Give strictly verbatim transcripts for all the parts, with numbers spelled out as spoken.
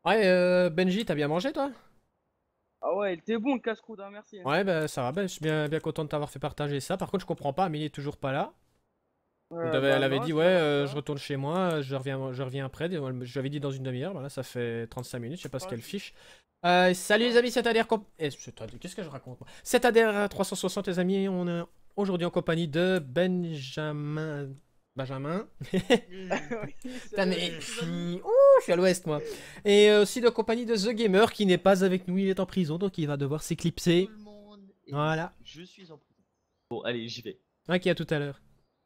Ouais, euh, Benji, t'as bien mangé toi? Ah ouais, il était bon le casse-croûte, hein, merci. Ouais, bah ça va, bah, je suis bien, bien content de t'avoir fait partager ça. Par contre, je comprends pas, Amélie est toujours pas là. Elle Euh, avait, bah elle avait non, dit, est-ce ouais, qu'elle rentre euh, je pas? retourne chez moi, je reviens, je reviens après. Je lui avais dit dans une demi-heure, voilà, ça fait trente-cinq minutes, je sais pas ce Ouais, qu'elle je- fiche. Euh, salut les ouais. amis, c'est Adair comp... eh, c'est Adair, qu'est-ce que je raconte moi? C'est Adair trois cent soixante les amis, on est aujourd'hui en compagnie de Benjamin... Benjamin. Oui, Putain, salut à mais... tous les amis. Ouh, je suis à l'ouest moi. Et euh, aussi de compagnie de The Gamer qui n'est pas avec nous, il est en prison, donc il va devoir Tout s'éclipser. le monde. Et oui, Voilà. je suis en prison. Bon, allez, j'y vais. Ok, à tout à l'heure.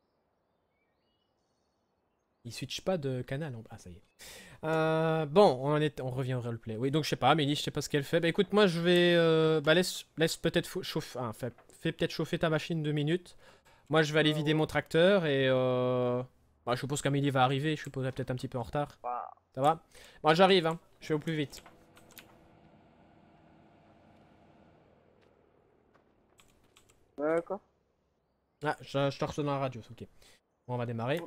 Il switch pas de canal. en- Ah, ça y est. Euh, bon, on, en est... on revient au roleplay. Oui, donc je sais pas, Amélie, je sais pas ce qu'elle fait. Bah écoute, moi je vais. euh, Bah laisse, laisse peut-être fau- chauffer. Ah, fais, fais peut-être chauffer ta machine deux minutes. Moi je vais aller Euh, vider ouais. mon tracteur et. Euh... Bah, je suppose qu'Amélie va arriver. Je suppose qu'elle est peut-être un petit peu en retard. Bah, Ça va? Moi j'arrive, hein. Je fais au plus vite. d'accord. Ah, je, je te reçois dans la radio, ok. Bon, on va démarrer. Ouais.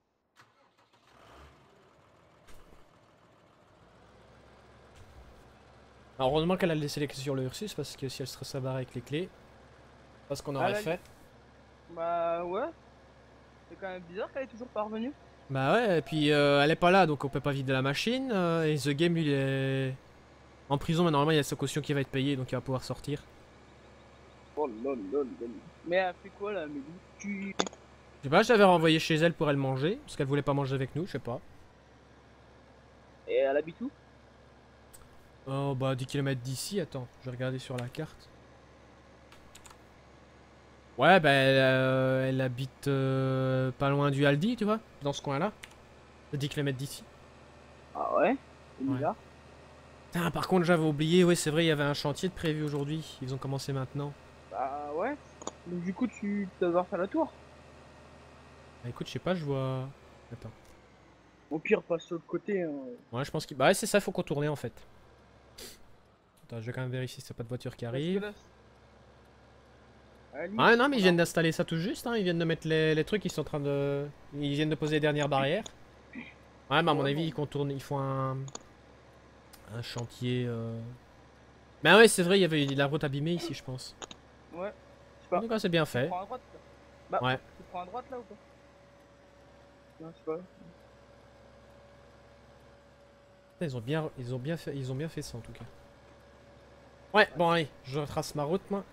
Alors, heureusement qu'elle a laissé les clés sur le Ursus parce que si elle serait barrer avec les clés, pas ce qu'on Ah aurait là, fait. bah ouais, c'est quand même bizarre qu'elle est toujours pas revenue. Bah ouais, et puis euh, elle est pas là donc on peut pas vider la machine. euh, et The Game lui il est en prison, mais normalement il y a sa caution qui va être payée donc il va pouvoir sortir. Oh lol, lol, lol. Mais elle fait quoi là, Mélie? Tu... Je sais pas, je l'avais renvoyé chez elle pour elle manger, parce qu'elle voulait pas manger avec nous, je sais pas. Et elle habite où? Oh bah dix kilomètres d'ici, attends, je vais regarder sur la carte. Ouais bah elle, euh, elle habite euh, pas loin du Aldi, tu vois, dans ce coin là. dix kilomètres d'ici. Ah ouais, c'est Ouais. bizarre. Putain, par contre j'avais oublié, ouais c'est vrai, il y avait un chantier de prévu aujourd'hui, ils ont commencé maintenant. Bah ouais, donc du coup tu tu vas devoir faire le tour. Bah écoute, je sais pas, je vois... Attends. Au pire, passe sur l'autre côté, hein. Ouais, je pense qu'il... Bah ouais, c'est ça, faut contourner en fait. Attends, je vais quand même vérifier si c'est pas de voiture qui Parce que arrive. là, à la limite, Ah tu non, mais prends ils la viennent route. d'installer ça tout juste, hein. Ils viennent de mettre les, les trucs, ils sont en train de... Ils viennent de poser les dernières barrières. Ouais, mais à mon Ouais, avis, bon. ils contournent, ils font un... Un chantier... Euh... Mais ouais, c'est vrai, il y avait la route abîmée ici, je pense. Ouais, je sais En pas. tout cas, c'est bien Tu fait. prends à droite là. Bah, Ouais. tu prends à droite là ou pas? Non, je sais pas. Ils ont bien, ils ont bien fait, ils ont bien fait ça en tout cas. Ouais, bon allez, je retrace ma route, moi.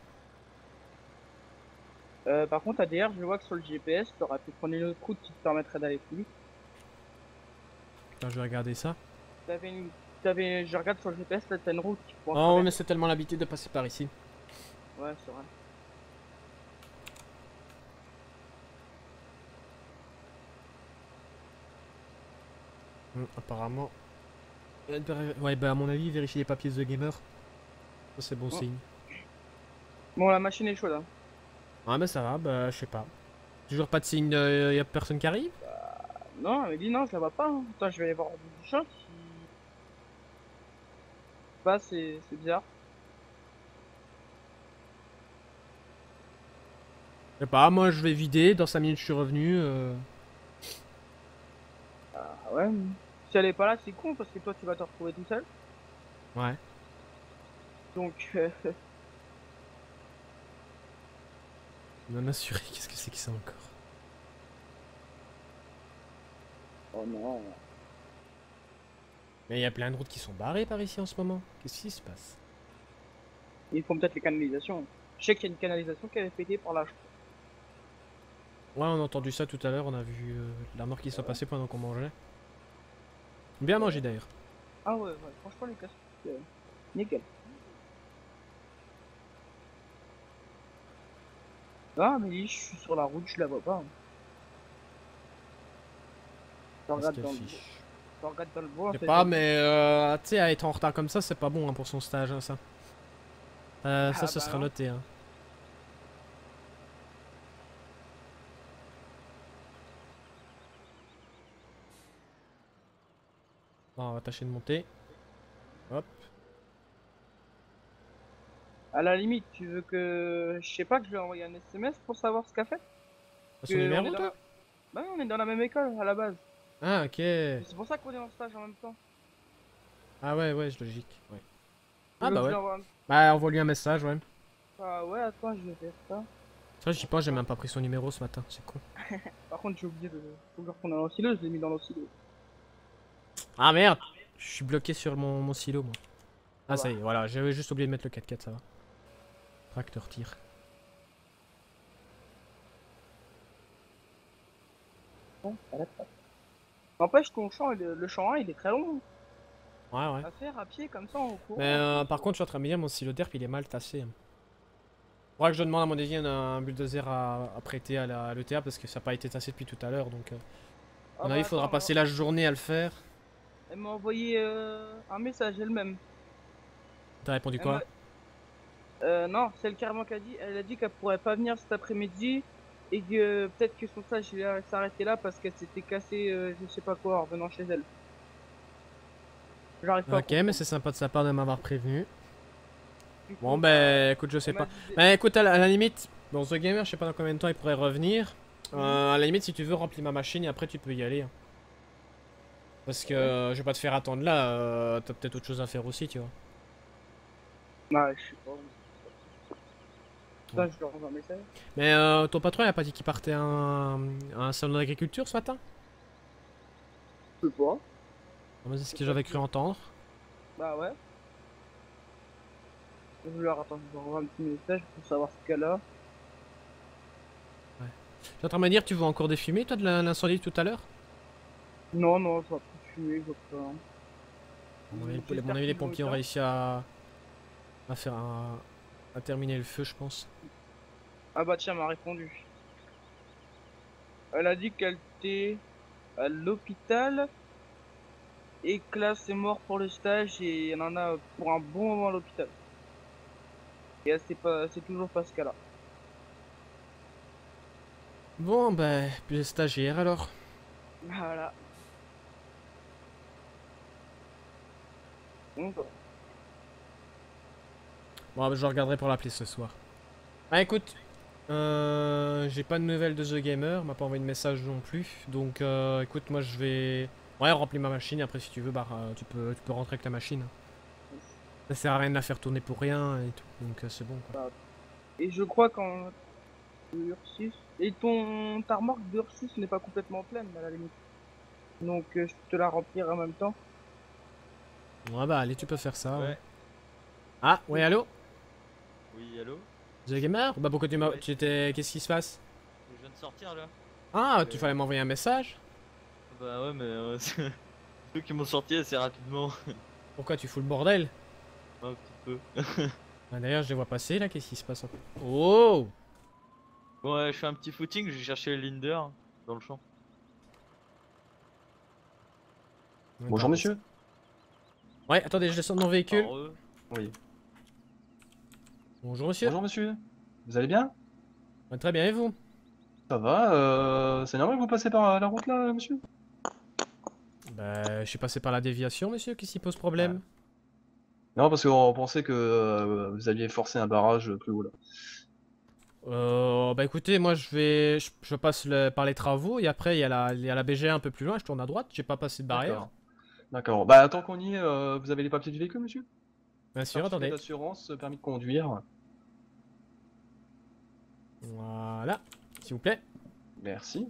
Euh, par contre, A D R, je vois que sur le G P S, t'aurais pu prendre une autre route qui te permettrait d'aller plus vite. Putain, je vais regarder ça. T'avais une... T'avais... Je regarde sur le G P S, là, t'as une route qui pourra Oh, mais traverser. c'est tellement l'habitude de passer par ici. Ouais, c'est vrai. Hum, apparemment. Ouais, bah à mon avis, vérifier les papiers de gamer. Ça, c'est bon Bon, signe. bon, la machine est chaude, hein. Ah, bah ça va, bah je sais pas. Toujours pas de signe, de... y a personne qui arrive? Non, elle m'a dit non, je la vois pas, hein. Attends, je vais aller voir au bout du champ si... Pas, c'est c'est bizarre. Je sais pas, moi je vais vider, dans cinq minutes je suis revenu. euh, Ah ouais. Si elle est pas là, c'est con, parce que toi, tu vas te retrouver tout seul. Ouais. Donc, euh, Non assuré, qu'est-ce que c'est que ça encore? oh non. Mais il y a plein de routes qui sont barrées par ici en ce moment. Qu'est-ce qui se passe? Ils font peut-être les canalisations. Je sais qu'il y a une canalisation qui avait pété par là, je Ouais, on a entendu ça tout à l'heure, on a vu euh, la mort qui s'est passée pendant qu'on mangeait. Bien crois. mangé d'ailleurs. Ah ouais, ouais, franchement, les casse euh, nickel. Ah, mais je suis sur la route, je la vois pas, hein. Je Qu'est-ce regarde qu'elle dans le, fiche? je regarde dans le bois, Je sais c'est pas, comme ça. mais euh, tu sais, à être en retard comme ça, c'est pas bon hein, pour son stage, hein, ça. Euh, ça, Ah ce bah sera non. noté. Hein. Bon, on va tâcher de monter. Hop. À la limite, tu veux que... Je sais pas, que je vais envoyer un S M S pour savoir ce qu'a fait? T'as son Que on est numéro, dans toi? la... Bah oui, on est dans la même école, à la base. Ah, ok. C'est pour ça qu'on est en stage en même temps. Ah ouais, ouais, c'est logique. Ouais. Tu Ah veux bah que je ouais. lui envoie un- Bah envoie-lui un message, ouais. Ah ouais, attends, je vais faire ça. Ça, j'y pense, j'ai même pas pris son numéro ce matin, c'est con. Par contre, j'ai oublié de. Faut que je retourne dans l'oscilleuse, je l'ai mis dans l'oscilleuse. Ah merde! Je suis bloqué sur mon, mon silo, moi. Ah, Ah ça bah. y est, voilà, j'avais juste oublié de mettre le quatre quatre, ça va. Tracteur tir. Bon, ça va pas. N'empêche, ton champ, il est- le champ un, il est très long Ouais, ouais. à faire à pied comme ça en courant. Mais euh, par contre, je suis en train de me dire, mon silo derp, il est mal tassé. Faudra que je demande à mon avis un, un bulldozer à, à prêter à la- à l'E T A parce que ça n'a pas été tassé depuis tout à l'heure. Donc, euh, à Ah mon bah avis, il faudra attends, passer la journée à le faire. elle m'a envoyé euh, un message elle-même. T'as répondu Elle quoi? m'a- Euh, non, celle carrément qui a dit, elle a dit qu'elle pourrait pas venir cet après-midi et que euh, peut-être que son stage il allait s'arrêter là parce qu'elle s'était cassée, euh, je sais pas quoi, en revenant chez elle. J'arrive pas à Ok, mais comprendre. c'est sympa de sa part de m'avoir prévenu. Du coup, Bon, bah, ben, écoute, je sais elle m'a pas. dit- Ben, écoute, à la, à la limite, bon, The Gamer, je sais pas dans combien de temps il pourrait revenir. Euh, à la limite, si tu veux, remplir ma machine et après tu peux y aller. hein. Parce que euh, je vais pas te faire attendre là, euh, t'as peut-être autre chose à faire aussi, tu vois. Bah, je sais pas. Putain, je leur envoie un message. Mais euh, ton patron, il a pas dit qu'il partait à un, à un salon d'agriculture ce matin? Je sais pas. Ah, moi, c'est ce que j'avais cru entendre. Bah ouais. Je leur attends, je leur envoie un petit message pour savoir ce qu'elle a. T'es en train de me dire, tu vois encore des fumées, toi, de la- l'incendie de tout à l'heure? Non, non, ça va plus fumer, je vois pas. À mon avis, J'espère à mon avis, les qu'ils vont pompiers ont bien. réussi à, à faire un, à terminer le feu, je pense. Ah bah tiens, elle m'a répondu. Elle a dit qu'elle était à l'hôpital et que là c'est mort pour le stage et elle en a pour un bon moment à l'hôpital. Et elle sait pas, c'est toujours pas ce qu'elle a. Bon, ben, plus les stagiaires alors. Voilà. Donc, Bon, ben, je regarderai pour l'appeler ce soir. Ah, écoute, euh, j'ai pas de nouvelles de The Gamer, m'a pas envoyé de message non plus. Donc, euh, écoute, moi je vais. Ouais, remplir ma machine. Et après, si tu veux, bah, euh, tu peux, tu peux rentrer avec ta machine. Ça sert à rien de la faire tourner pour rien et tout. Donc, euh, c'est bon quoi. et je crois qu'en Ursus. Et ton ta remorque d'Ursus n'est pas complètement pleine à la limite. Donc euh, je peux te la remplir en même temps. Ouais, bah, allez, tu peux faire ça. ouais. Ouais. Ah, ouais, allô? Oui, allô? The Gamer? Bah, pourquoi tu m'as. Ouais. Tu étais. Qu'est-ce qui se passe? Je viens de sortir là. Ah, tu Euh. fallait m'envoyer un message? Bah ouais, mais euh, c'est ceux qui m'ont sorti assez rapidement. Pourquoi tu fous le bordel? Un petit peu. Ah, d'ailleurs, je les vois passer là, qu'est-ce qui se passe? Oh! Bon, ouais, je fais un petit footing, j'ai cherché Linder dans le champ. Bonjour Attends, monsieur. Ouais, attendez, je descends de mon véhicule. Alors, eux, Oui. Bonjour monsieur. Bonjour monsieur. Vous allez bien? Ouais, très bien, et vous? Ça va, euh, c'est normal que vous passez par la route là, monsieur? Bah, je suis passé par la déviation, monsieur, qu'est-ce qui pose problème? Non, parce qu'on pensait que euh, vous alliez forcer un barrage plus haut là. Euh, bah écoutez, moi je vais. Je, je passe le- par les travaux et après il y, a la- il y a la B G un peu plus loin, je tourne à droite, j'ai pas passé de barrière. D'accord. D'accord. Bah, tant qu'on y est, euh, vous avez les papiers du véhicule, monsieur? Bien sûr, Certificat attendez. d'assurance, permis de conduire. Voilà, s'il vous plaît. Merci.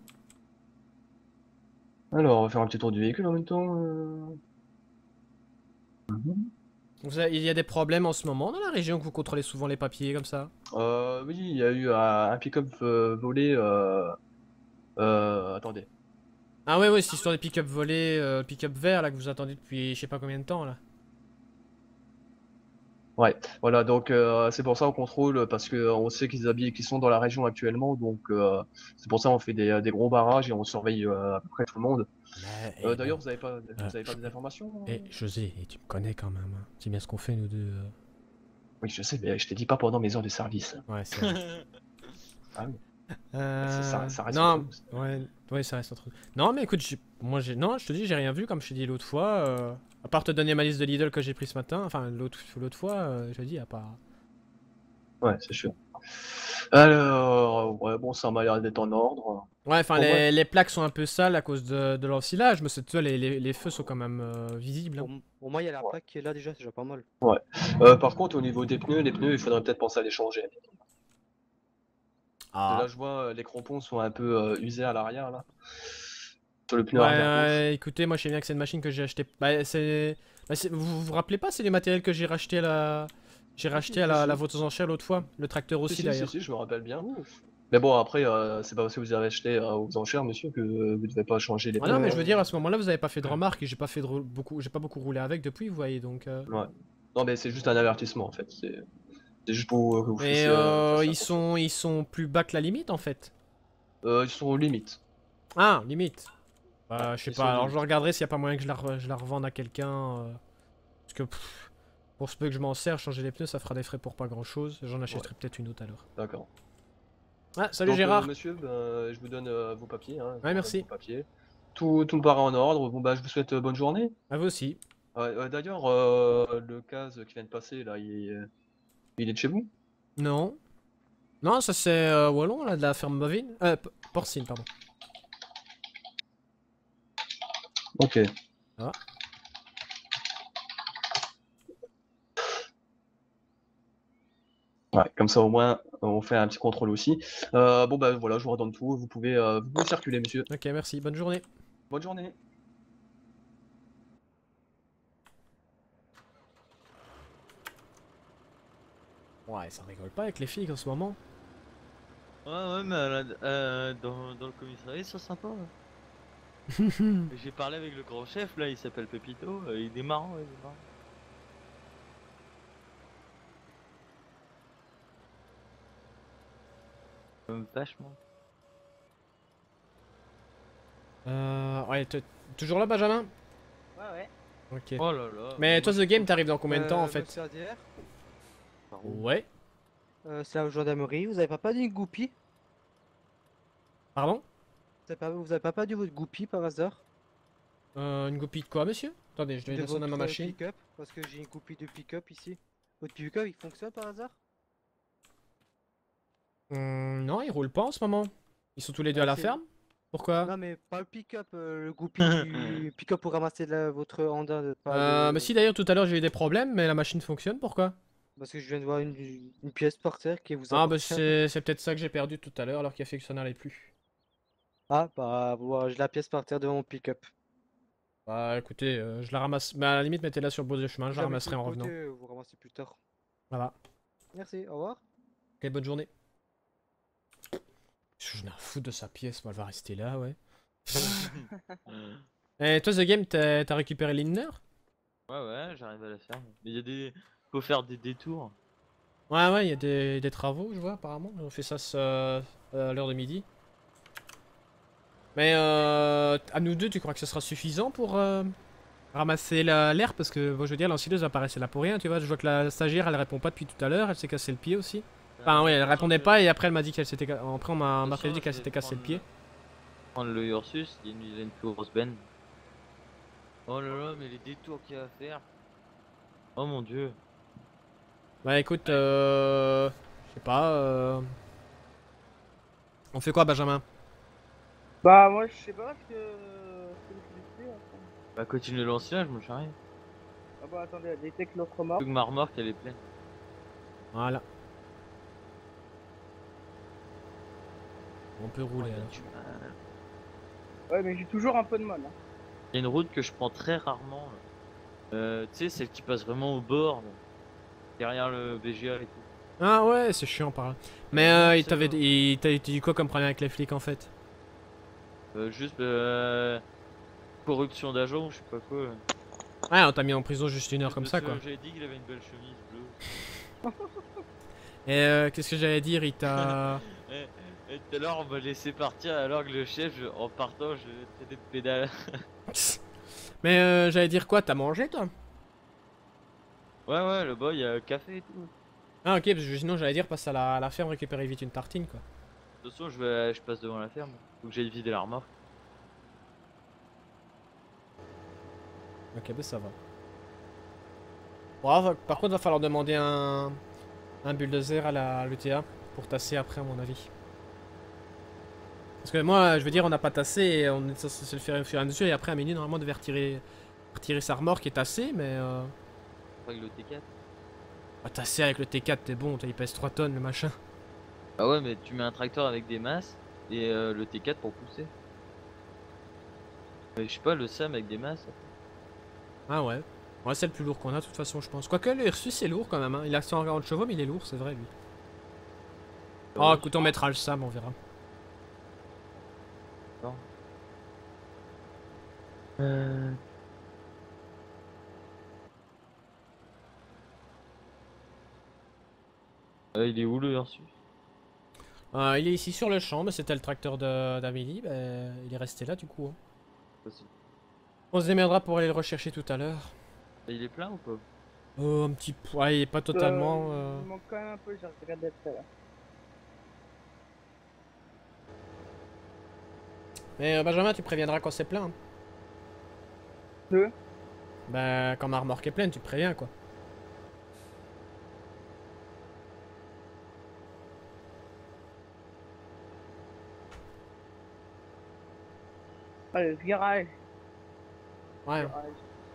Alors, on va faire un petit tour du véhicule en même temps. euh. Mhm. Vous avez- il y a des problèmes en ce moment dans la région que vous contrôlez souvent les papiers comme ça? Euh, oui, il y a eu un, un pick-up euh, volé. Euh, euh, attendez. Ah ouais, ouais, c'est l'histoire des pick-up volés, euh, pick-up vert là que vous attendez depuis je sais pas combien de temps là. Ouais, voilà, donc euh, c'est pour ça on contrôle, parce que on sait qu'ils habitent, qu'ils sont dans la région actuellement, donc euh, c'est pour ça on fait des, des gros barrages et on surveille euh, à peu près tout le monde. Mais, Euh, eh, D'ailleurs, bon. vous avez pas, vous Euh, avez pas je- des informations? Eh, José, et tu me connais quand même, hein. C'est bien ce qu'on fait nous deux. euh. Oui, je sais, mais je t'ai dit pas pendant mes heures de service. Ouais, c'est vrai. Ah oui. Euh, Ça- ça- ça reste non, entre nous. ouais, ouais, ça reste entre nous. Non, mais écoute, j'ai- moi, j'ai, non, je te dis, j'ai rien vu, comme je t'ai dit l'autre fois. euh, À part te donner ma liste de Lidl que j'ai pris ce matin, enfin l'autre, l'autre fois, euh, je te dis, à part. Ouais, c'est sûr. Alors, ouais, bon, ça m'a l'air d'être en ordre. Ouais, enfin, Pour moi- les, les plaques sont un peu sales à cause de, de l'ensilage, mais c'est- tu vois, les, les, les feux sont quand même euh, visibles. Au, hein. au moins, il y a la Ouais. plaque qui est là déjà, c'est déjà pas mal. Euh, par contre, au niveau des pneus, les pneus, il faudrait peut-être penser à les changer. Ah. Là, je vois, euh, les crampons sont un peu euh, usés à l'arrière, là. Sur le pneu Ouais, arrière gauche. ouais, écoutez, moi je sais bien que c'est une machine que j'ai acheté. Bah, c'est. bah, c'est- vous vous rappelez pas, c'est les matériels que j'ai racheté à la. J'ai racheté à la, si. la vente aux enchères l'autre fois. Le tracteur Si, aussi si, d'ailleurs. si, si, je me rappelle bien. Mais bon, après, euh, c'est pas parce que vous avez acheté euh, aux enchères, monsieur, que euh, vous devez pas changer les Ah pneus. non, mais je hein. veux dire, à ce moment-là, vous avez pas fait de remarques et j'ai pas fait de rou- beaucoup. J'ai pas beaucoup roulé avec depuis, vous voyez donc. euh. Ouais. Non, mais c'est juste un avertissement, en fait. C'est c'est juste pour euh, que vous Mais fassiez, euh, euh, fassiez ils attention. sont ils sont plus bas que la limite en fait. Euh, ils sont aux limites. Ah, limite. Bah, Ouais, je sais ils sont pas. aux Alors je limites. regarderai s'il y a pas moyen que je la, re- je la revende à quelqu'un. euh, Parce que pff, pour ce peu que je m'en sers, changer les pneus, ça fera des frais pour pas grand chose. J'en achèterai peut-être une autre alors. D'accord. Ah, salut Donc, euh, Gérard. monsieur, ben, je vous donne euh, vos papiers. Hein, je vous Ouais, redonne merci. vos papiers. Tout, tout me paraît en ordre. Bon, bah, je vous souhaite euh, bonne journée. À vous aussi. Ouais, euh, D'ailleurs, euh, le cas qui vient de passer, là, il est, il est de chez vous? Non. Non, ça c'est euh, Wallon, là, de la ferme bovine. Euh, p- porcine, pardon. Ok. Ah. Ouais, comme ça au moins on fait un petit contrôle aussi. Euh, bon bah voilà, je vous redonne tout. Vous pouvez, euh, vous pouvez circuler, monsieur. Ok, merci. Bonne journée. Bonne journée. Ouais, ça rigole pas avec les filles en ce moment. Ouais, ouais, mais à la- euh, dans, dans le commissariat, ils sont sympas. ouais. J'ai parlé avec le grand chef, là, il s'appelle Pepito. euh, il est marrant, ouais, il est marrant. Euh, vachement. Euh, ouais, t'es toujours là, Benjamin? Ouais, ouais. Ok. Oh là là. Mais toi, moi, The Game, t'arrives dans combien de temps en Euh, fait? monsieur A D R, Par où Ouais. euh, c'est la gendarmerie, vous avez pas perdu une goupille? Pardon? Vous avez pas, vous avez pas perdu votre goupille par hasard? Euh, une copie de quoi, monsieur? Attendez, je vais De descendre à ma votre machine. pick-up, parce que j'ai une goupille de pick-up ici. Votre pick-up il fonctionne par hasard? Hum, non, ils roulent pas en ce moment. Ils sont tous les deux à la c'est- ferme? Pourquoi? Non mais pas le pick-up, euh, le goupille du pick-up pour ramasser de la- votre Honda. de- pas Euh, de- mais si d'ailleurs tout à l'heure j'ai eu des problèmes, mais la machine fonctionne, pourquoi? Parce que je viens de voir une, une pièce par terre qui vous Ah, bah appartient. c'est c'est peut-être ça que j'ai perdu tout à l'heure alors qu'il a fait que ça n'allait plus. Ah bah voilà, j'ai la pièce par terre devant mon pick-up. Bah écoutez, euh, je la ramasse. Bah à la limite, mettez-la sur le bord du chemin, je la Jamais ramasserai en sur le revenant. côté, vous ramassez plus tard. Voilà. Merci, au revoir. Ok, bonne journée. J'en ai à foutre de sa pièce, moi elle va rester là, ouais. Et toi, The Game, t'as t'as récupéré l'inner? Ouais, ouais, j'arrive à la faire. Mais il y a des. Faut faire des détours. Ouais, ouais, il y a des, des travaux, je vois, apparemment. On fait ça ce- à l'heure de midi. Mais euh, à nous deux, tu crois que ce sera suffisant pour euh, ramasser la- l'air? Parce que, bon, je veux dire, l'ensileuse apparaissait là pour rien, tu vois. Je vois que la stagiaire, elle répond pas depuis tout à l'heure, elle s'est cassé le pied aussi. Enfin, ouais, elle répondait pas et après, elle m'a dit qu'elle s'était. ca- Après, on m'a m'a dit qu'elle s'était cassé le pied. Prendre le Ursus, il y a une, il y a une plus grosse benne. Oh là là, mais les détours qu'il y a à faire. Oh mon dieu. Bah écoute, euh... je sais pas, euh... On fait quoi, Benjamin? Bah, moi, je sais pas ce que. ce que je fais, enfin. Bah, continue l'ancien, je me charrie. Ah bah, attendez, elle détecte l'autre remorque. Faut que ma remorque elle est pleine. Voilà. On peut rouler Oh, alors. tu m'as- Ouais, mais j'ai toujours un peu de mal. Hein. Il y a une route que je prends très rarement. là. Euh, tu sais, celle qui passe vraiment au bord, là. Derrière le B G A et tout. Ah ouais, c'est chiant par là. Mais Non, euh, il c'est t'avait bon. il t'a dit quoi comme problème avec les flics en fait? Euh, juste euh, corruption d'agent, je sais pas quoi. Ouais, on t'a mis en prison juste une heure comme ça Parce quoi. que J'avais dit qu'il avait une belle chemise bleue. Et euh, qu'est-ce que j'allais dire? Il t'a... Et, et tout à l'heure, on m'a laissé partir alors que le chef, je- en partant, je tenais de pédale. Mais euh, j'allais dire quoi? T'as mangé toi? Ouais, ouais, là-bas, il y a café et tout. Ah ok, parce que sinon j'allais dire passe à la, à la ferme récupérer vite une tartine quoi. De toute façon, je, vais, je passe devant la ferme. Faut que j'aille vider la remorque. Ok, bah ça va. Bon, va- par contre, va falloir demander un, un bulldozer à la l'U T A. pour tasser après, à mon avis. Parce que moi, je veux dire, on n'a pas tassé et on est censé se le faire au fur et à mesure. Et après, Amélie, normalement, devait retirer, retirer sa remorque et tasser, mais. Euh... Avec le T quatre. Ah, tasser avec le T quatre, t'es bon, il pèse trois tonnes le machin. Ah ouais, mais tu mets un tracteur avec des masses et euh, le T quatre pour pousser. Mais je sais pas, le Sam avec des masses. Ah ouais. Ouais, c'est le plus lourd qu'on a, de toute façon, je pense. Quoique, le Ursus, c'est lourd quand même. Hein. Il a cent quarante chevaux, mais il est lourd, c'est vrai, lui. Oh, écoute, on mettra le Sam, on verra. Non. Euh... Euh, il est où le Ursus? Euh, il est ici sur le champ, mais c'était le tracteur d'Amélie. Bah, il est resté là, du coup. Hein. Possible. On se démerdera pour aller le rechercher tout à l'heure. Et il est plein ou pas? Oh, un petit peu. Ouais, il est pas totalement. Euh, Euh... Il manque quand même un peu, j'ai regardé tout à l'heure. Mais euh, Benjamin, tu préviendras quand c'est plein. Hein. Deux. Bah, quand ma remorque est pleine, tu préviens quoi. Allez, virage. Ouais. virage.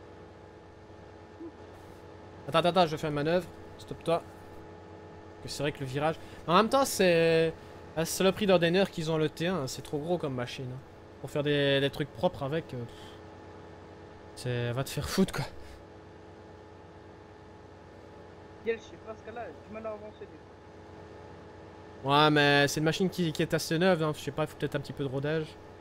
Attends, attends, attends, je fais une manœuvre. Stop-toi. C'est vrai que le virage. En même temps, c'est la saloperie d'ordinaire qu'ils ont le T un. C'est trop gros comme machine. Hein. Pour faire des, des trucs propres avec. Euh... C'est. Va te faire foutre quoi. Quel, je sais pas ce cas-là, j'ai du mal à avancer. Du coup. Ouais, mais c'est une machine qui, qui est assez neuve. Hein. Je sais pas, il faut peut-être un petit peu de rodage.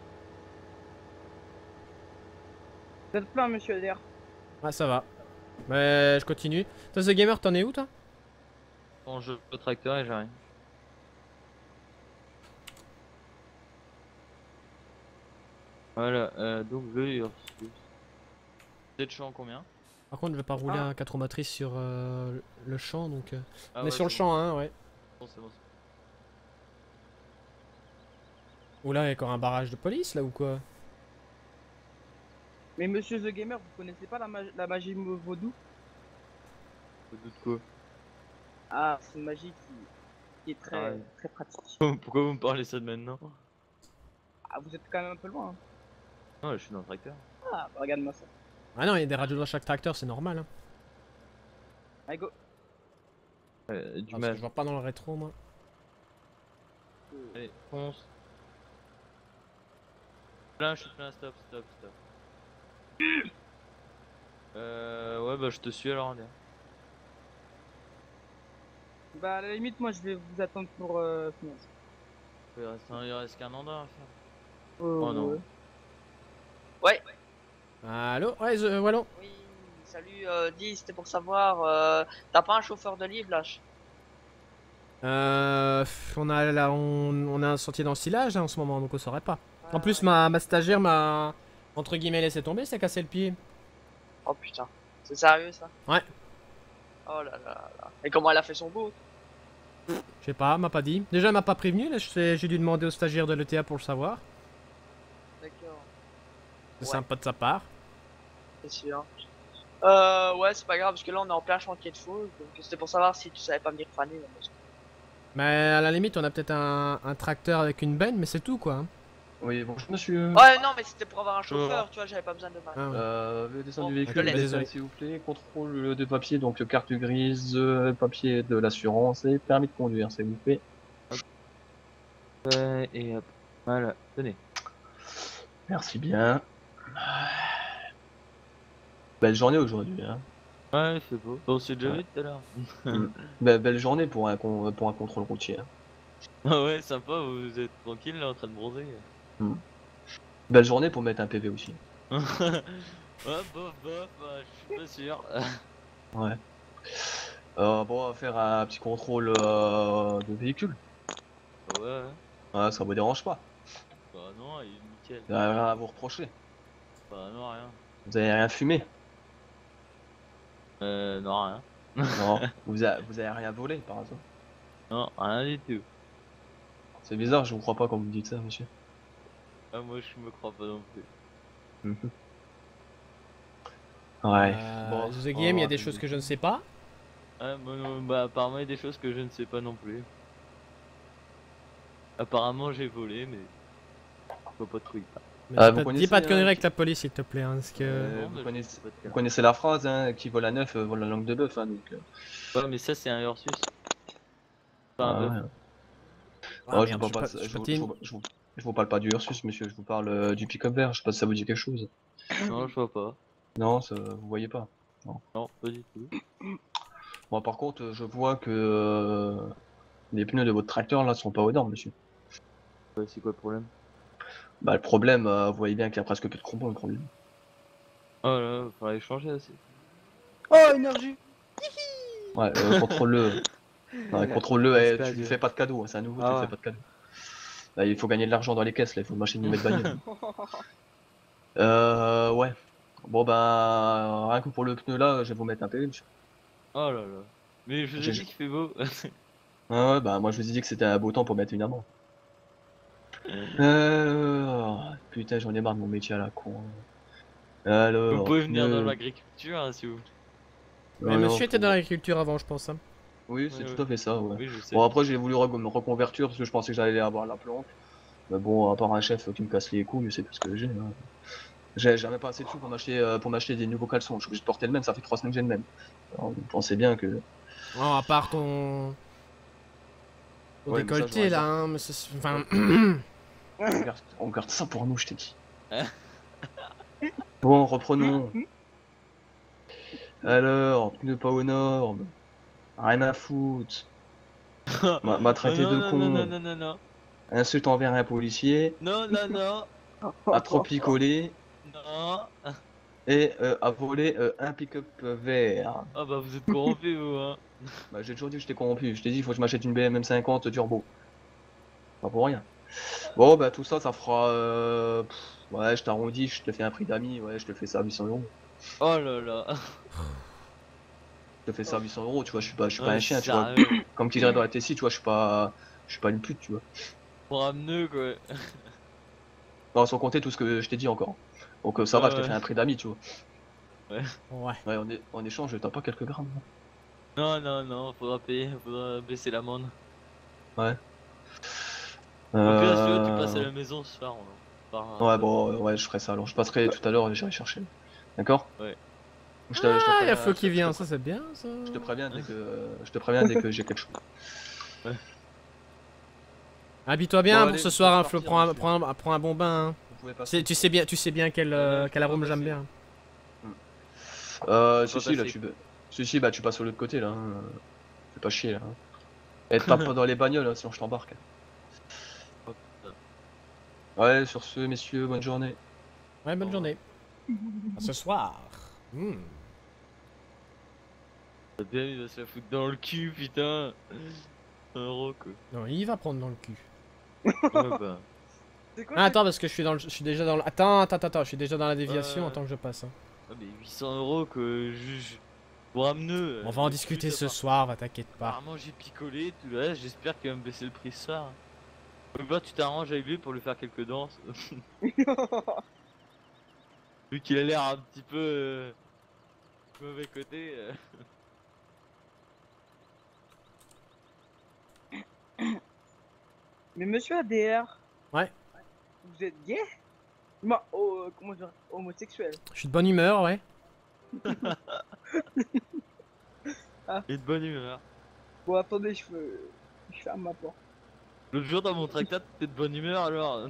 Vous êtes plein, monsieur Adair. Ouais, ça va. Mais je continue. Toi, The Gamer, t'en es où toi? Quand je le tracteur et j'arrive. Voilà, euh, donc le Ursus. C'est de champ combien? Par contre, je vais pas rouler Ah. un quatre roues motrices sur euh, le champ, donc... Euh... Ah on ouais, est sur le c'est champ, hein, ouais. bon, c'est bon. Ou là, il y a encore un barrage de police, là, ou quoi? Mais monsieur The Gamer, vous connaissez pas la, ma la magie vaudou? Je doute quoi? Ah, c'est une magie qui, qui est très, Ah ouais. très pratique. Pourquoi vous me parlez ça de maintenant? Ah, vous êtes quand même un peu loin. Hein. Non, je suis dans le tracteur. Ah, bah, regarde-moi ça. Ah non, il y a des radios dans chaque tracteur, c'est normal, hein. Allez, go. Euh, du Ah, parce mal. que je vois pas dans le rétro, moi. Allez, fonce. Plein, je suis plein, stop, stop, stop. Euh, ouais, bah je te suis alors, on est. Bah, à la limite, moi, je vais vous attendre pour euh, finir. Il reste, un- il reste qu'un andin à faire. Euh, Oh non. ouais. Ouais, Allô? Ouais, The Wallon. oui, salut, euh, dis, c'était pour savoir, euh, t'as pas un chauffeur de livre, lâche? Euh... On a, là, on, on a un sentier dans le silage, là, en ce moment, donc on saurait pas. En plus, ma, ma stagiaire m'a, entre guillemets, laissé tomber, s'est cassé le pied. Oh putain, c'est sérieux ça? Ouais. Oh là là là. Et comment elle a fait son bout? Je sais pas, elle m'a pas dit. Déjà, elle m'a pas prévenu, là, je sais- j'ai dû demander au stagiaire de l'E T A pour le savoir. D'accord, C'est Ouais. sympa de sa part. c'est sûr. Euh, ouais, c'est pas grave, parce que là on est en plein chantier de faux, donc c'était pour savoir si tu savais pas venir faner. Mais à la limite, on a peut-être un, un tracteur avec une benne, mais c'est tout, quoi. hein. Oui, bonjour monsieur. Ouais, non, mais c'était pour avoir un chauffeur, tu vois, j'avais pas besoin de mal. Ah, ouais. Euh, veuillez descendre Bon, du je véhicule, te laisse. Désolé. s'il vous plaît. Contrôle de papier, donc carte grise, euh, papier de l'assurance et permis de conduire, s'il vous plaît. Ouais, et hop. Voilà, tenez. Merci bien. Belle journée aujourd'hui, hein. Ouais, c'est beau. On s'est déjà Ouais. vu tout à l'heure. Be- belle journée pour un, con- pour un contrôle routier. hein. Ah ouais, sympa, vous êtes tranquille là en train de bronzer. Belle journée pour mettre un P V aussi. Ouais, bof, bof, bah, je suis pas sûr. Ouais. Euh, bon, on va faire un petit contrôle euh, de véhicule. Ouais, ouais. Ouais, ça vous dérange pas. Bah non, il est nickel. Vous avez rien à vous reprocher. Bah non, rien. Vous avez rien fumé. Euh, non, rien. Non. vous, a- vous avez rien volé par hasard. Non, rien du tout. C'est bizarre, je vous crois pas quand vous me dites ça, monsieur. Ah, moi je me crois pas non plus. Mhm. Ouais. Euh, Bon, The on Game, va il y a voir des si choses vous- que je ne sais pas. Ah, bah non, bah apparemment il y a des choses que je ne sais pas non plus. Apparemment j'ai volé, mais je vois pas de quoi il parle. Mais Ah, dis vous pas- dis connaissez, pas de conneries euh, avec la police, s'il te plaît, hein, parce que... Euh, Non, vous, mais je connaissez, vois pas de vous quoi. connaissez la phrase, hein, qui vole à neuf euh, vole la langue de bœuf, hein, donc... euh, Ouais, mais ça c'est un Ursus. Pas un ah, bœuf. ouais. Ah Oh, je vous merde, parle je, pas, de pa- ça, je je, vous, patinne. je, vous, je, vous, je vous parle pas du Ursus, monsieur, je vous parle euh, du pick-up vert, je sais pas si ça vous dit quelque chose. Non, je vois pas. Non, ça, vous voyez pas. Non. Non, pas du tout. Bon, par contre, euh, je vois que euh, les pneus de votre tracteur, là, sont pas aux normes, monsieur. Ouais, c'est quoi le problème? Bah, le problème, euh, vous voyez bien qu'il y a presque plus de crampons, le problème. Oh là, faudrait changer aussi. Oh, énergie. Ouais, euh, contrôle-le. Ouais, contrôle-le, Ouais, eh, c'est pas tu lui Dieu. fais pas de cadeau, hein, c'est un nouveau, tu Ah lui fais ouais. pas de cadeau. Là, il faut gagner de l'argent dans les caisses, là, il faut m'acheter une nouvelle bagnole. Euh, ouais. Bon, bah, rien que pour le pneu là, je vais vous mettre un P V, monsieur. Oh là là. Mais je vous ai J'ai- dit qu'il fait beau. Ouais, ouais, bah, moi, je vous ai dit que c'était un beau temps pour mettre une amende. Euh... oh, putain, j'en ai marre de mon métier à la con. Vous Alors, pouvez venir dans pneu... l'agriculture hein, si vous. Mais non, non, monsieur était faut- dans l'agriculture avant, je pense. Hein. Oui, c'est Ouais, tout à fait ça, ouais. Oui, je sais. Bon, après, j'ai voulu re- me reconvertir parce que je pensais que j'allais avoir la planque. Mais bon, à part un chef qui me casse les couilles, c'est tout ce que j'ai. Hein. J'ai jamais pas assez de sous pour m'acheter euh, pour m'acheter des nouveaux caleçons. Je suis obligé de porter le même, ça fait trois semaines que j'ai le même. Alors, vous pensez bien que. Oh, à part ton... ton Ouais, mais ça, décolleté, j'aurais là, pas. hein, mais c'est... Enfin... On garde, on garde ça pour nous, je t'ai dit. Bon, reprenons. Alors, pneus pas aux normes. Rien à foutre. M'a m'a Oh traité non, de non, con. non, non, non, non, non. Insulte envers un policier. Non, non, non. A trop picolé. Non. Et euh, a volé euh, un pick-up vert. Ah bah vous êtes corrompu vous hein. Bah, j'ai toujours dit que j'étais corrompu. Je t'ai dit, il faut que je m'achète une B M M cinquante turbo. Pas pour rien. Bon, bah, tout ça, ça fera. euh, pff, ouais, je t'arrondis, je te fais un prix d'amis. Ouais, je te fais ça à huit cents euros. Oh là là. Je te fais ça à huit cents euros, tu vois. Je suis pas, je suis pas Ouais, un chien, tu vois. sérieux. Comme tu dirais dans la Tessie, tu vois, je suis pas. Je suis pas une pute, tu vois. Pour amener quoi. Non, sans compter tout ce que je t'ai dit encore. Donc, euh, ça va, je t'ai Ouais. fait un prix d'amis, tu vois. Ouais. Ouais, en, é- en échange, t'as pas quelques grammes. Non, non, non, faudra payer, faudra baisser l'amende. Ouais. Au pire, si tu veux, tu Euh, passes à la maison ce soir. On part, Ouais, euh, bon, euh, ouais, je ferai ça. Alors, je passerai tout à l'heure et j'irai chercher. D'accord? Ouais. Je te, je te Ah, il y a préviens- Flo je te- qui je te vient, pré- ça c'est bien, ça. Je te préviens dès que je te préviens dès que j'ai quelque chose. Habille-toi bien Bon, pour allez, ce vous soir, pouvez hein, Flo, partir, prends un, monsieur. prends un- prends un bon bain. Hein. Vous pouvez passer. C'est- Tu sais bien, tu sais bien quel, euh, Ouais, quel je peux arôme pas j'aime passer. bien. Euh, Je si peux si là passer. tu si si bah tu passes de l'autre côté là. Hein. Fais pas chier là. Hein. Et tape pas dans les bagnoles hein, sinon je t'embarque. Oh, putain. Ouais, sur ce messieurs, bonne journée. Ouais, bonne Au journée. À ce soir. Hmm. T'as bien, il va se la foutre dans le cul, putain. Un euro quoi. Non, il va prendre dans le cul. Ouais, bah. C'est quoi Ah, cette- attends, parce que je suis dans le... je suis déjà dans le... Attends, attends, attends, je suis déjà dans la déviation, Ouais. attends que je passe. Hein. Ah, mais huit cents euros que je. Pour amener. On va en discuter ce soir, va t'inquiète pas. Apparemment, j'ai picolé, tout le reste. J'espère qu'il va me baisser le prix ce soir. Ou bah, tu t'arranges avec lui pour lui faire quelques danses. Vu qu'il a l'air un petit peu. Euh... mauvais côté. euh. Mais monsieur A D R. Ouais. Vous êtes gay? Non, oh, euh, comment dire? Homosexuel. Je suis de bonne humeur, ouais. Et de bonne humeur. Bon, attendez, je peux. Je ferme ma porte. L'autre jour dans mon tractat, t'étais de bonne humeur alors.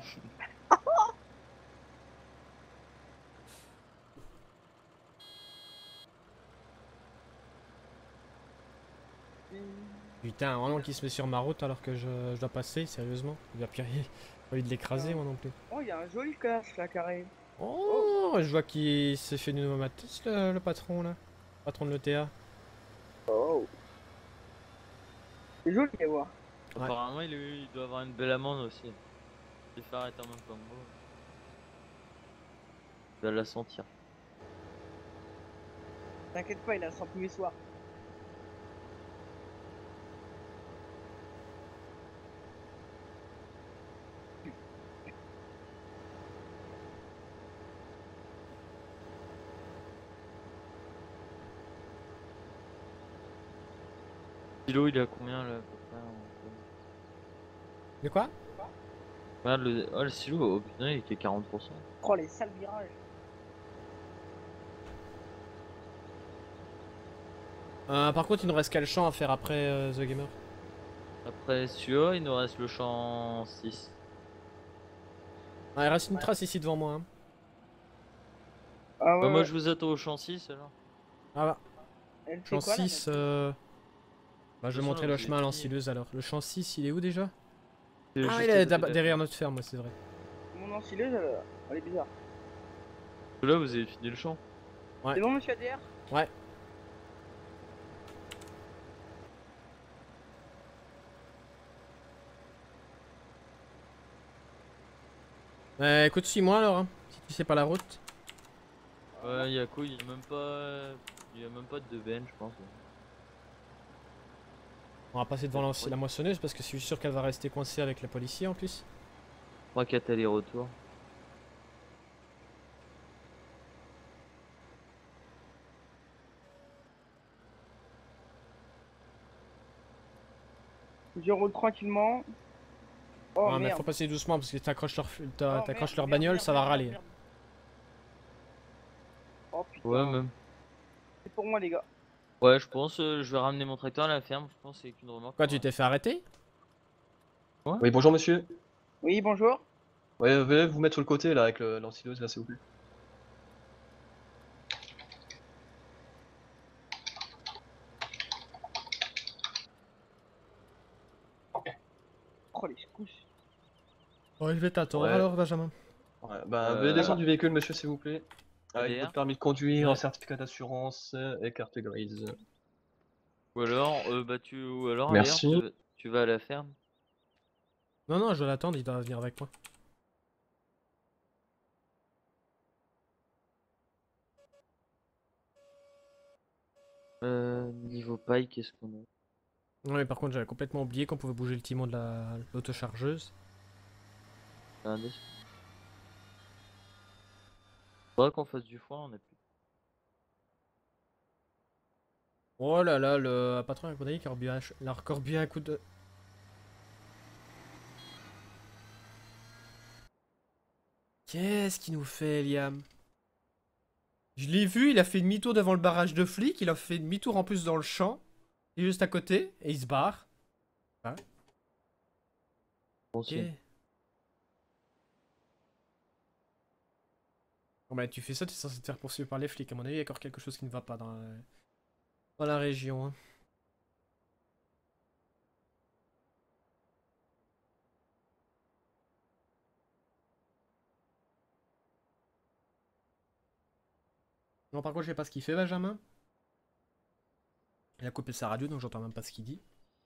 Putain, vraiment qu'il se met sur ma route alors que je, je dois passer, sérieusement. Il va pire, pas envie de l'écraser, moi non plus. Oh, il y a un joli casque là, carré. Oh, je vois qu'il s'est fait nouveau matos, le, le patron, là. Patron de l'E T A. Oh. C'est joli à voir. Ouais. Apparemment, il, est- il doit avoir une belle amende aussi. Il fait arrêter en même temps que moi. Il va la sentir. T'inquiète pas, il a son premier soir. Kilo, il est à combien là à peu près en- De quoi? Regarde le, oh, le silo, oh putain, il est qu'à quarante pour cent. Oh, les sales virages. Euh, par contre, il nous reste quel champ à faire après euh, The Gamer? Après celui-là, il nous reste le champ six. Ah, il reste une trace ici devant moi. Hein. Ah Bah, ouais, moi ouais. je vous attends au champ six alors. Ah bah, Elle fait champ quoi, la six. nette Euh... Bah, je vais De toute façon, montrer là, le vous chemin à avez l'ensileuse alors. Le champ six, il est où déjà? C'est Ah, juste il à est côté de d'ab- la derrière ferme. notre ferme, ouais, c'est vrai. Mon ensileuse, elle, elle est bizarre. Là vous avez fini le champ. Ouais. C'est bon, monsieur A D R? Ouais. Bah, écoute, suis-moi alors, hein, si tu sais pas la route. Ouais, y'a quoi, il y a même pas. Il y a même pas de bench, je pense. On va passer devant la, la moissonneuse parce que je suis sûr qu'elle va rester coincée avec le policier en plus. trois quatre allers-retours. Je roule tranquillement. Oh ouais, mais merde. faut passer doucement parce que t'accroches leur, t'a- Oh, t'accroches merde, leur merde, bagnole, merde, ça va merde, râler. merde. Oh putain. Ouais, même. C'est pour moi, les gars. Ouais, je pense, euh, je vais ramener mon tracteur à la ferme. Je pense que c'est qu'une remorque. Quoi, pour tu la- t'es fait arrêter? Oui, bonjour monsieur. Oui, bonjour. Ouais, veuillez vous mettre sur le côté là avec le- l'ensileuse là, s'il vous plaît. Oh, les secousses. Ouais, je vais t'attendre Ouais. alors, Benjamin. Ouais, bah, Euh, veuillez descendre du véhicule, monsieur, s'il vous plaît. Avec A D R. votre permis de conduire, Ouais. certificat d'assurance euh, et carte grise. Ou alors, euh, bah tu. Ou alors, Merci. d'ailleurs, tu, vas- tu vas à la ferme. Non, non, je dois l'attendre, il doit venir avec moi. Euh, niveau paille, qu'est-ce qu'on a? Ouais, par contre, j'avais complètement oublié qu'on pouvait bouger le timon de la- l'autochargeuse. Regardez. Faudra qu'on fasse du foin, on a plus. Oh là là, le patron a condamné qui a rebu un ch- il a encore bu un coup de... Qu'est-ce qu'il nous fait, Liam? Je l'ai vu, il a fait demi-tour devant le barrage de flics, il a fait demi-tour en plus dans le champ. Il est juste à côté, et il se barre. Bon, Ok. si. Bon bah tu fais ça, t'es censé te faire poursuivre par les flics. À mon avis, il y a encore quelque chose qui ne va pas dans la, dans la région. Hein. Non, par contre, je sais pas ce qu'il fait, Benjamin. Il a coupé sa radio, donc j'entends même pas ce qu'il dit.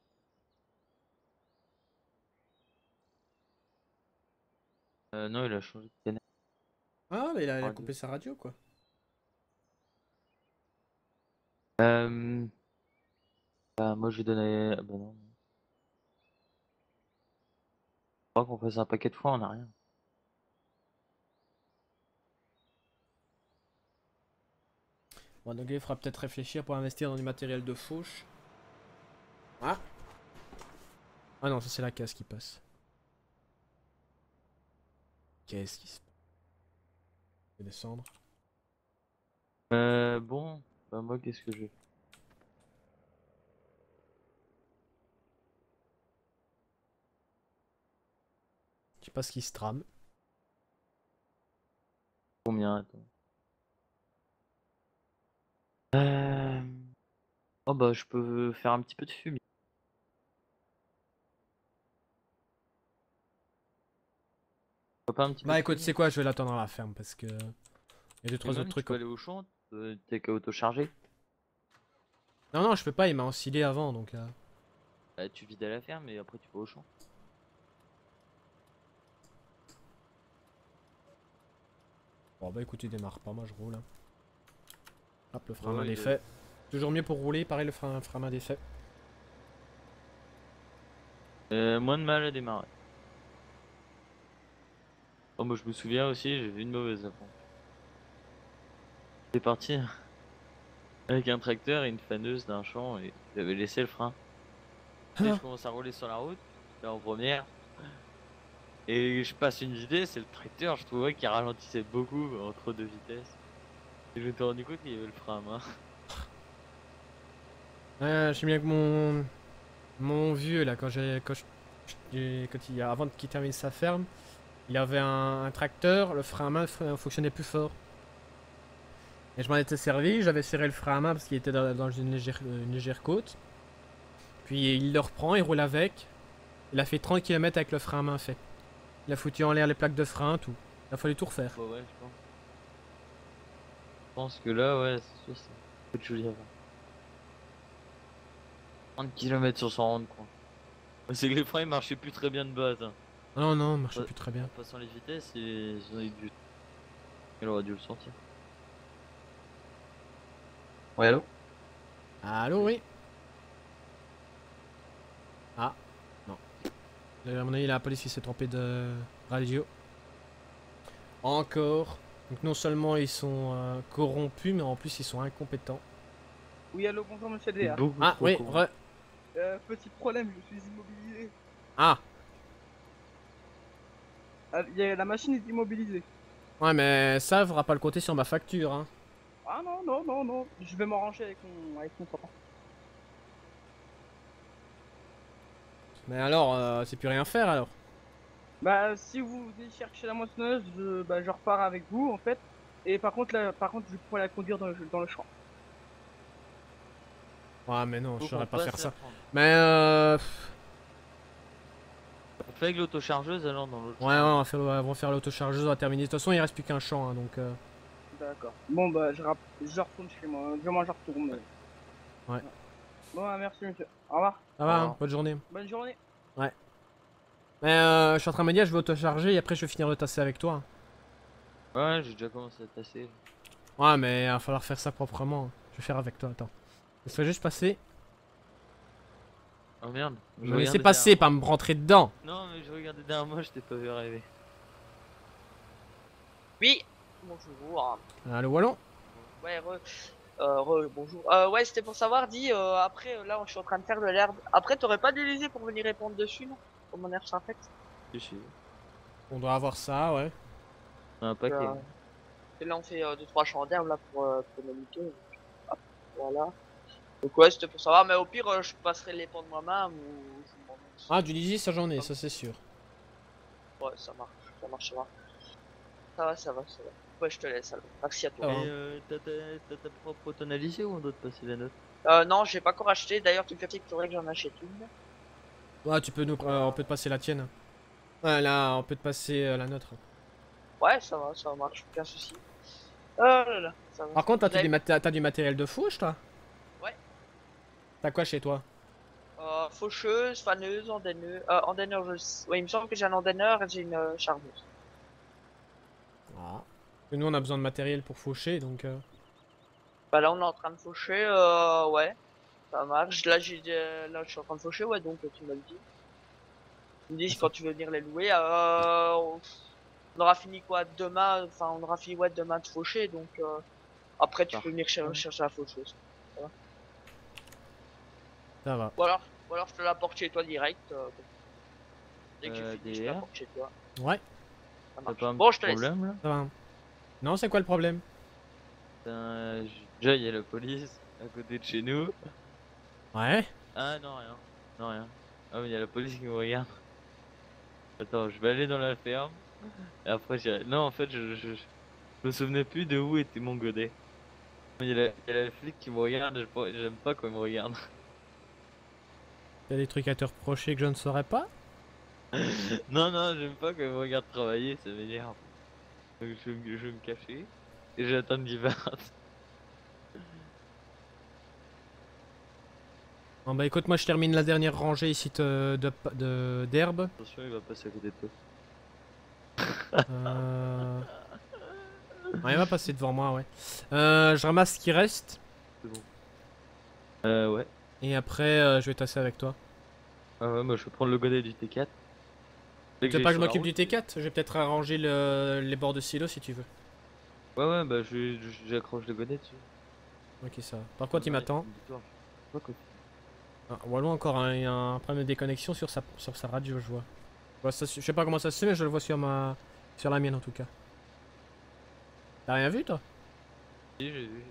Euh, non, il a changé de canal. Ah, mais il a, il a Radio. coupé sa radio, quoi. Euh... Bah, moi je lui donnais. Ah bah non. Je crois qu'on fasse un paquet de fois, on a rien. Bon, donc il faudra peut-être réfléchir pour investir dans du matériel de fauche. Ah Ah non, ça c'est la casse qui passe. Qu'est-ce qui se passe? Je vais descendre. Euh, bon. Bah, moi qu'est-ce que je fais? Je sais pas ce qui se trame. Combien? Attends. Euh... Oh bah je peux faire un petit peu de fumier. Pas un petit peu Bah de écoute, fumier c'est quoi, je vais l'attendre à la ferme parce que... Il y a deux, Et trois même, autres tu trucs. peux quoi. aller au champ, euh, t'es qu'à auto-charger. Non, non, je peux pas, il m'a ensilé avant donc... euh, Bah, tu vides à la ferme et après tu vas au champ. Bon bah écoute, il démarre pas, moi je roule. hein. Hop, le frein à main Ouais, il est- défait. Toujours mieux pour rouler, pareil le frein, frein à main défait. Euh, moins de mal à démarrer. Oh, moi je me souviens aussi, j'ai vu une mauvaise apprenti. J'étais parti avec un tracteur et une faneuse d'un champ et j'avais laissé le frein. Et je commence à rouler sur la route, là en première. Et je passe une vitesse et le tracteur, je trouvais qu'il ralentissait beaucoup entre deux vitesses. Et je me suis rendu compte qu'il y avait le frein à main. Ouais, je sais bien que mon mon vieux là, quand j'ai quand je- j'ai- quand il avant qu'il termine sa ferme, il avait un, un tracteur, le frein à main fr- fonctionnait plus fort. Et je m'en étais servi, j'avais serré le frein à main parce qu'il était dans, dans une légère une légère côte. Puis il le reprend, il roule avec. Il a fait trente kilomètres avec le frein à main fait. Il a foutu en l'air les plaques de frein, tout. Il a fallu tout refaire. Bah ouais, je pense. Je pense que là, ouais, c'est sûr, c'est peu de choses à faire. trente kilomètres sur s'en rendre compte. C'est que les freins ils marchaient plus très bien de base. Hein. Ah non, non, marche Ouais. plus très bien. En passant les vitesses, et ils ont dû... Il aurait dû le sentir. Ouais, allô? Allô, oui. Ah, non. À mon avis, la police il s'est trompé de radio. Encore. Donc non seulement ils sont euh, corrompus, mais en plus ils sont incompétents. Oui, allô, bonjour monsieur D A. Beaucoup Ah, trop oui, con. re... Euh, petit problème, je suis immobilisé. Ah, Ah, y a- la machine est immobilisée. ouais, mais ça, faudra pas le compter sur ma facture, hein. Ah non, non, non, non. Je vais m'arranger avec mon, avec mon papa. Mais alors, euh, c'est plus rien faire alors. Bah, si vous venez chercher la moissonneuse, je, bah, je repars avec vous en fait. Et par contre, là, par contre, je pourrais la conduire dans le, dans le champ. Ouais, mais non, Faut je saurais qu'on pas passe faire la ça. prendre. Mais euh... On fait avec l'autochargeuse alors dans l'autre. Ouais, ouais, on va faire, on va faire l'autochargeuse, on va terminer. De toute façon, il reste plus qu'un champ, hein, donc... Euh... D'accord. Bon, bah, je, rap- je retourne chez moi. Je moi, je retourne. mais- Ouais. Bon, bah, merci monsieur. Au revoir. Ça va, hein, Alors. bonne journée. Bonne journée. Mais euh, je suis en train de me dire, je vais auto-charger et après je vais finir de tasser avec toi. Ouais, j'ai déjà commencé à tasser. Ouais, mais il va falloir faire ça proprement. Je vais faire avec toi, attends. Laisse-moi juste passer. Oh merde. Je Je vais laisser regardais passer, pas me rentrer dedans. derrière- Non, mais je regardais derrière moi, je t'ai pas vu arriver. Oui, bonjour. Allô, wallon. Ouais, re, euh, re- bonjour. Euh, ouais, c'était pour savoir, dis, euh, après, euh, là, je suis en train de faire de l'herbe. Après, t'aurais pas de l'Élysée pour venir répondre dessus, non? Pour mon herbe s'infecte. Si, si. On doit avoir ça, ouais. Un paquet. Euh, et là, on fait euh, deux trois champs d'herbe, là, pour, euh, pour le muter. donc, hop, voilà. Donc, ouais, c'était pour savoir, mais au pire, euh, je passerai les pans de moi-même ou je m'en- Ah, du Lizzy, ça j'en ai, ça c'est sûr. Ouais, ça marche, ça marche, ça va. Ça va, ça va, ça va. Ouais, je te laisse alors. Merci à toi. Ça Et va. euh, t'as ta, t'as ta propre auto-analysée ou on doit te passer la note? Euh, non, j'ai pas encore acheté. D'ailleurs, tu me fais qu'il faudrait que j'en achète une. Ouais, tu peux nous... euh, on peut te passer la tienne. Ouais, là, on peut te passer euh, la nôtre. Ouais, ça va, ça marche, aucun souci. Oh là là, ça va. Par contre, toi, t'as Vous du, avez- maté- t'as du matériel de fauche, toi? Ouais. T'as quoi chez toi? Euh, faucheuse, faneuse, andenneur. Euh, andenneur, je... Ouais, il me semble que j'ai un andenneur et j'ai une euh, charmeuse. Ah. Nous, on a besoin de matériel pour faucher, donc... euh, Bah là, on est en train de faucher, euh, ouais. Ça marche. Là, j'ai, euh, là, je suis en train de faucher, ouais, donc tu me le dis. Tu me dis quand tu veux venir les louer. Euh, on on aura fini quoi demain, enfin, on aura fini, ouais, demain de faucher, donc euh, après, tu peux venir cher- chercher la faucheuse. Ça va. Ou alors, ou alors je te l'apporte chez toi direct. Euh, dès que Euh, j'ai fini, je te D R? l'apporte chez toi. Ouais, Ça T'as marche. pas un Bon, petit je te laisse. problème là? ça va. Non, c'est quoi le problème? Putain, j- déjà il y a la police à côté de chez nous. Ouais. Ah non, rien. Non, rien. Ah, mais il y a la police qui me regarde. Attends, je vais aller dans la ferme. Et après, j'irai. Non, en fait, je, je, je me souvenais plus de où était mon godet. Il y a la, il y a la flic qui me regarde, je pourrais- j'aime pas quand il me regarde. T'as des trucs à te reprocher que je ne saurais pas? Non, non, j'aime pas quand il me regarde travailler, ça m'énerve. Donc je, vais me- je vais me cacher et j'attends qu'il parte. Bon bah écoute, moi je termine la dernière rangée ici de de- de- d'herbe. Attention, il va passer à côté de toi. Euh... Ouais, il va passer devant moi, ouais. Euh, je ramasse ce qui reste. C'est bon. Euh, ouais. Et après, euh, je vais tasser avec toi. Ah ouais, moi je vais prendre le godet du T quatre. Dès Tu veux j'ai pas que je sur la m'occupe du route. T quatre? Je vais peut-être arranger le... les bords de silo si tu veux. Ouais, ouais, bah je- je- j'accroche le godet dessus. Ok, ça va. Par contre, il m'attend. Quoi, quoi. Ah, Wallon encore un, un problème de déconnexion sur sa, sur sa radio, je vois. Bah, ça, je sais pas comment ça se fait, mais je le vois sur ma... sur la mienne en tout cas. T'as rien vu toi? Si, j'ai vu. j'ai vu.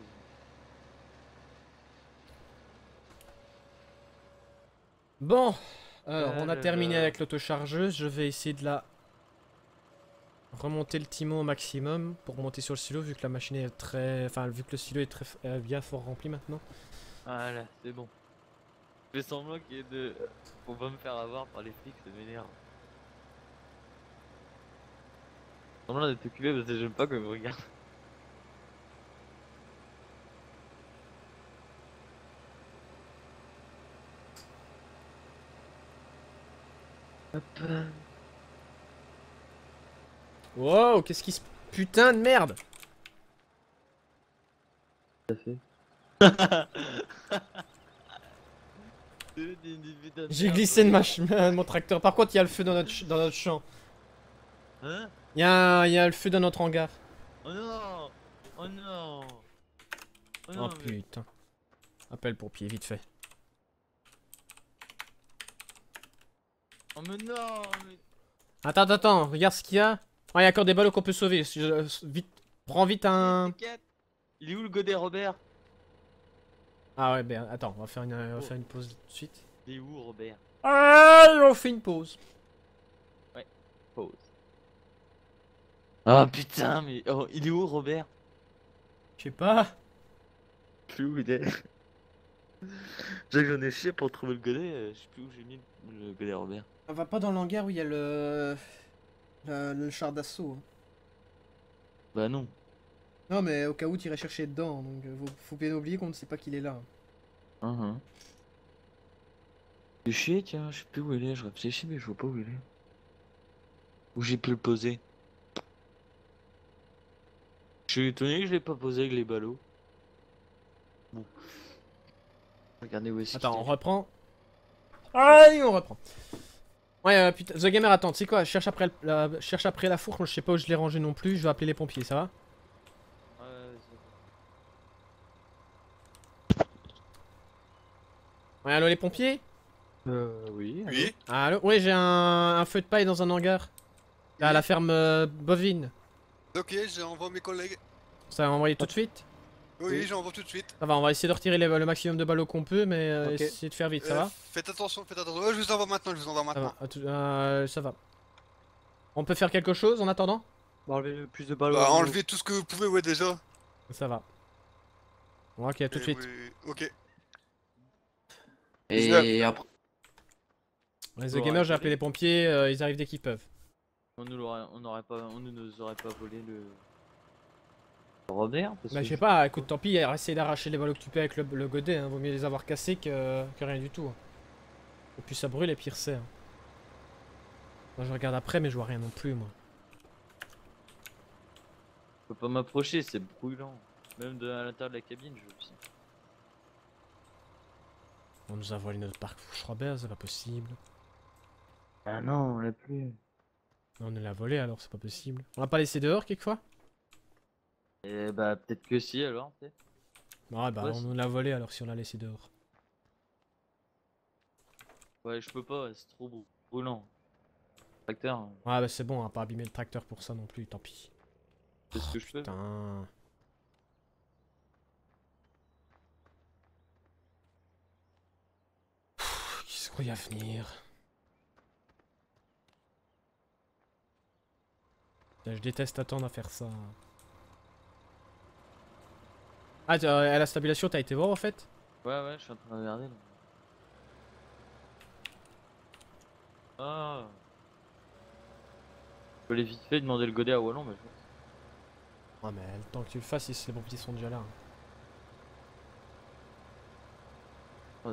Bon, alors Ah on a là terminé là. avec l'autochargeuse, je vais essayer de la remonter le timon au maximum pour monter sur le silo vu que la machine est très... Enfin vu que le silo est très euh, bien fort rempli maintenant. Voilà, c'est bon. Je fais semblant qu'il y ait de... Faut pas me faire avoir par les flics, ça m'énerve. Semblant d'être occupé parce que j'aime pas quand ils me regardent. Hop. Wow, qu'est-ce qui se... Putain de merde! J'ai glissé de ma ch- de mon tracteur. Par contre, il y a le feu dans notre, ch- dans notre champ. Hein? Il y, a un- il y a le feu dans notre hangar. Oh non! Oh non! Oh Oh non, mais... putain. Appelle pompier, vite fait. Oh mais non! Mais... Attends, attends, attends, regarde ce qu'il y a. Oh, il y a encore des ballots qu'on peut sauver. Je- Vite, prends vite un... T'inquiète. Il est où le godet Robert? Ah ouais, ben attends, on va faire une, on va faire une pause tout de suite. Il est où Robert? Allez, on fait une pause. Pause. Ah putain, mais oh, il est où Robert? Je sais pas. Je sais plus où il est. J'ai que j'en ai chié pour trouver le godet, euh, je sais plus où j'ai mis le godet Robert. On va pas dans le hangar où il y a le... le, le char d'assaut. hein. Bah non. Non mais au cas où tu irais chercher dedans, donc euh, faut, faut bien oublier qu'on ne sait pas qu'il est là. Uhum. J'ai chié, tiens, je sais plus où il est, je réfléchis mais je vois pas où il est. Où j'ai pu le poser. Je suis étonné que je l'ai pas posé avec les ballots. Bon. Regardez où est-ce Attends, qu'il on est. reprend. Allez, on reprend. Ouais, euh, putain, The Gamer, attends, tu sais quoi, cherche après, le- la, cherche après la fourche, moi je sais pas où je l'ai rangé non plus, je vais appeler les pompiers, ça va? Ouais, Ouais, allô les pompiers? Euh, oui. allô. Oui, Allô? Ouais, j'ai un, un feu de paille dans un hangar. À la ferme euh, bovine. ok, j'envoie mes collègues. Ça va envoyer tout de suite? Oui, Oui. j'envoie tout de suite. Ça va, on va essayer de retirer les- le maximum de ballots qu'on peut, mais euh, Ok. essayer de faire vite, ça Euh, va? Faites attention, faites attention. Ouais, je vous envoie maintenant, je vous envoie Ça maintenant. va, à tout- euh, ça va. On peut faire quelque chose en attendant? On va enlever le plus de ballons. Bah, au niveau. enlevez tout ce que vous pouvez, ouais, déjà. Ça va. Bon, ok, à tout de Et suite. oui, ok. Et après, Ouais, The Bon, Gamer, j'ai ouais, appelé les pompiers, euh, ils arrivent dès qu'ils peuvent. On nous l'aurait, on n'aurait pas, on ne nous aurait pas volé le Robert parce Bah que je sais pas, écoute, tant pis, essaye d'arracher les ballots que tu peux avec le, le godet, hein. Vaut mieux les avoir cassés que, que rien du tout. hein. Et puis ça brûle et pire c'est. hein. Moi je regarde après mais je vois rien non plus moi. je peux pas m'approcher, c'est brûlant. Même de à l'intérieur de la cabine, je aussi. On nous a volé notre parc Robert, c'est pas possible. Ah non, on l'a plus. Non, on nous l'a volé alors c'est pas possible. On l'a pas laissé dehors quelquefois? Et bah peut-être que si alors, peut-être. Ouais bah Ouais, on c'est- nous l'a volé alors si on l'a laissé dehors. Ouais, je peux pas, c'est trop brû- brûlant. Tracteur, hein, Ouais bah c'est bon, on va pas abîmer le tracteur pour ça non plus, tant pis. c'est ce que je peux. Putain. Pff, Qu'est-ce qu'il y a à venir? Putain, je déteste attendre à faire ça. Ah, tu- euh, à la stabilisation, t'as été voir en fait? Ouais, ouais, je suis en train de regarder là. Ah. Je peux aller vite fait demander le godet à Wallon, mais je... Ah, mais le temps que tu le fasses, si les pompiers sont déjà là. hein. Ouais,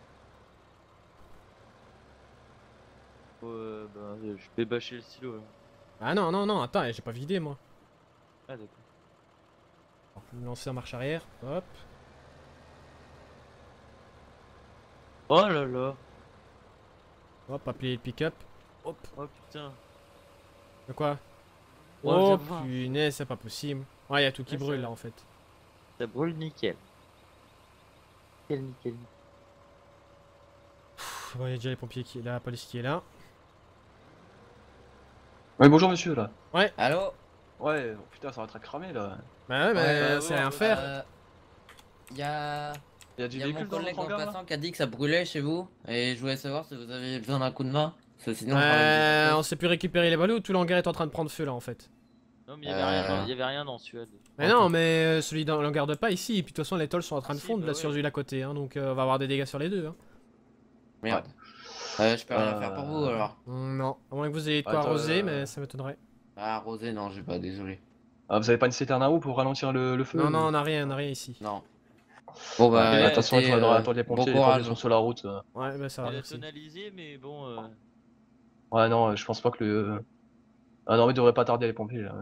euh, bah, je vais bâcher le silo là. Ah non, non, non, attends, j'ai pas vidé moi. Ah d'accord. Alors, je vais me lancer en marche arrière, hop. Oh là là. Hop, appeler le pick-up. Hop. Oh putain. De quoi? Ouais, Oh viens voir. punaise, c'est pas possible. Ouais, y a tout qui Ouais, brûle ça- là en fait. Ça brûle nickel. Nickel, nickel. Pff, bon, y a déjà les pompiers qui la police qui est là. Oui, bonjour monsieur là. Allô? Ouais, oh, putain, ça va être cramé là. Bah ouais, mais Ouais, c'est ouais, rien ouais. faire. Euh, y a... Il y a du y a mon véhicule dans collègue votre en hangar là? passant qui a dit que ça brûlait chez vous. Et je voulais savoir si vous avez besoin d'un coup de main. Parce que sinon, je ramène des Euh, on matos. sait plus récupérer les ballots, tout l'hangar est en train de prendre feu là en fait. Non, mais il y avait rien dans, Euh, il y avait rien dans Suède. Mais Ok. non, mais euh, celui dans l'hangar de pas ici, et puis de toute façon les tolls sont en train de Si, fondre bah là ouais. sur celui d'à côté, hein, donc euh, on va avoir des dégâts sur les deux. Hein. Merde. Euh, je peux rien faire pour vous Euh, alors. Mm, non, à moins que vous ayez de quoi Attends, arroser, euh, mais ça m'étonnerait. Ah, Rosé, non, j'ai pas, désolé. Ah, vous avez pas une citerne à eau pour ralentir le, le feu? Non, ou- non, on a rien, on a rien ici. Non. Bon Ouais, bah, bah, de toute Ouais, façon, il écoutez, faudra euh, attendre les bon pompiers, les pompiers courage. sont sur la route. euh. Ouais, bah ça va, elle est merci. tonalisée, mais bon. Euh... Ouais, non, je pense pas que le. Ah non, mais il devrait pas tarder les pompiers là.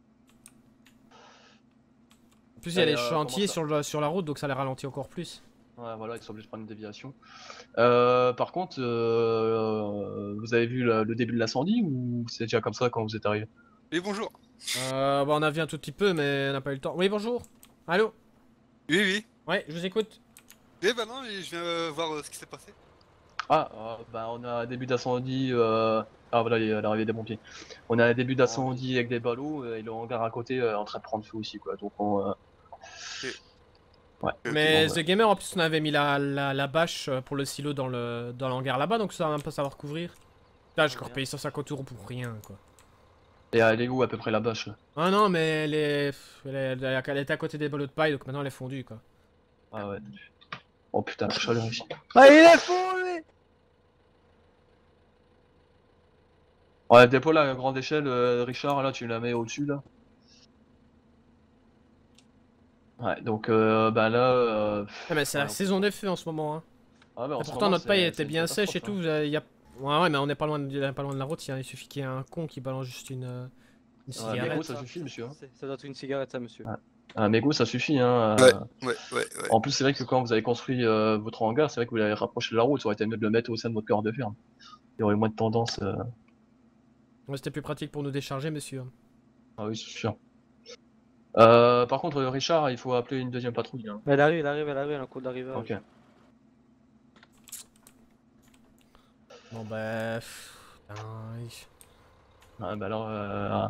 En plus, il y a Et, les euh, comment chantiers ça sur, le, sur la route, donc ça les ralentit encore plus. Ouais, voilà, ils sont obligés de prendre une déviation. Euh, par contre, euh, vous avez vu le, le début de l'incendie ou c'est déjà comme ça quand vous êtes arrivé? Oui, bonjour. Euh, bah on a vu un tout petit peu, mais on n'a pas eu le temps. Oui, bonjour. Allô? Oui, oui. Ouais, je vous écoute. Eh ben non, je viens euh, voir euh, ce qui s'est passé. Ah, euh, bah on a un début d'incendie. Euh... Ah voilà, il y a l'arrivée des pompiers. On a un début d'incendie avec des ballots euh, et le hangar à côté euh, en train de prendre feu aussi quoi. Donc on. euh, Ouais. Ok. Mais Bon, The Gamer, en plus, on avait mis la, la, la bâche pour le silo dans le dans l'hangar là-bas, donc ça va même pas savoir couvrir. Là, j'ai encore payé cent cinquante euros pour rien, quoi. Et elle est où à peu près la bâche là? Ah non, mais elle est... Elle, est- elle, elle était à côté des ballots de paille, donc maintenant elle est fondue, quoi. Ah ouais. Oh putain, la chaleur ici. Ah, il est fou, lui! Ouais, dépôt là, à grande échelle, euh, Richard, là tu la mets au-dessus là. Ouais, donc euh, bah là. Euh... Ah, mais c'est ouais, la on- saison des feux en ce moment, hein. Ah ouais, en Et ce pourtant, moment, notre paille c'est- était c'est une bien sèche et catastrophe, tout. hein. Il y a... Ouais, ouais, mais on n'est pas loin de, pas loin de la route, il suffit qu'il y ait un con qui balance juste une, euh, une Ouais, mais cigarette. gros, ça suffit, monsieur. Hein. C'est- Ça doit être une cigarette, ça, monsieur. Ouais. Un mégot, ça suffit. Hein. Ouais, euh. ouais, ouais, ouais. En plus, c'est vrai que quand vous avez construit euh, votre hangar, c'est vrai que vous l'avez rapproché de la route. Ça aurait été mieux de le mettre au sein de votre corps de ferme. Il y aurait moins de tendance. euh. Ouais, c'était plus pratique pour nous décharger, monsieur. Ah oui, c'est sûr. Euh, par contre, Richard, il faut appeler une deuxième patrouille. Hein. Elle arrive, elle arrive, elle arrive, elle est en cours d'arrivage. Ok. Bon, bah... pff, putain, oui. Ouais, bah alors. Euh...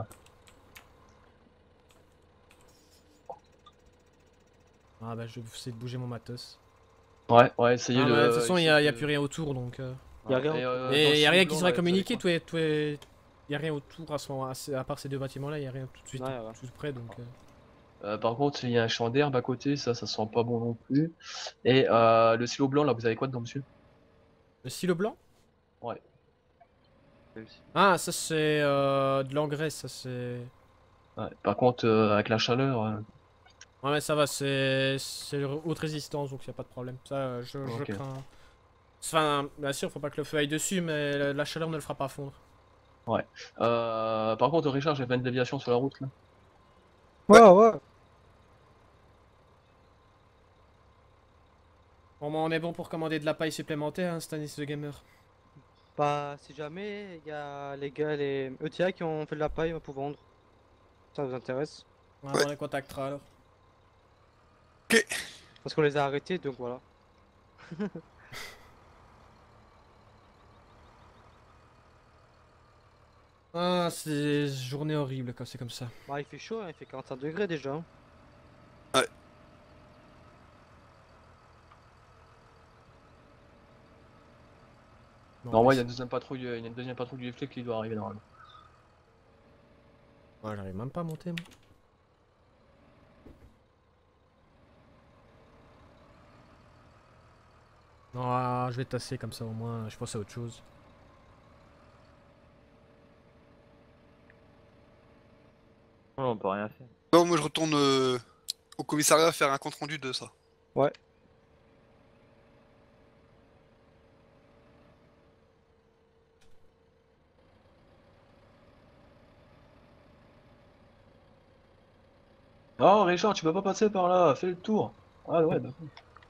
Ah bah, je vais essayer de bouger mon matos. Ouais, ouais, essayez Ah, de. bah, de toute façon, il y, a- essayez y a de- plus rien autour, donc... euh. Y a rien Et, euh, dans Et le y a rien silo qui blanc, sera là, communiqué, vous savez tout est, tout est... Y a rien autour à ce moment, à, ce- à part ces deux bâtiments-là, y a rien tout de suite, Ouais, ouais. tout près, donc... euh. quoi Euh, par contre, il y a un champ d'herbe à côté, ça, ça sent pas bon non plus. Et euh, le silo blanc, là, vous avez quoi dedans, monsieur? Le silo blanc? Ouais. Ah, ça c'est euh, de l'engrais, ça c'est... Ouais. Par contre, euh, avec la chaleur. euh, Ouais, mais ça va, c'est c'est haute résistance, donc y a pas de problème. Ça, euh, je, je Ok. crains... Enfin, bien sûr, faut pas que le feu aille dessus, mais la, la chaleur ne le fera pas fondre. Euh, par contre, Richard, j'ai fait une déviation sur la route là. Ouais, ouais. Bon, bah, on est bon pour commander de la paille supplémentaire, hein, Stanis the Gamer. Bah, si jamais il y a les gars, les E T A qui ont fait de la paille pour vendre. Ça vous intéresse? Ouais, Ouais. on les contactera alors. Parce qu'on les a arrêtés, donc voilà. Ah, c'est une journée horrible quand c'est comme ça. Bah, il fait chaud, hein, il fait quarante-cinq degrés déjà. hein. Bon, Non, bah, ouais, il y a une deuxième patrouille, il y a une deuxième patrouille du flic qui doit arriver normalement. ouais, j'arrive même pas à monter, moi. Non, ah, je vais tasser comme ça au moins, je pense à autre chose. Non, on peut rien faire. Bon, moi je retourne euh, au commissariat faire un compte rendu de ça. Ouais. Oh, Richard, tu peux pas passer par là, fais le tour. Ah ouais, d'accord.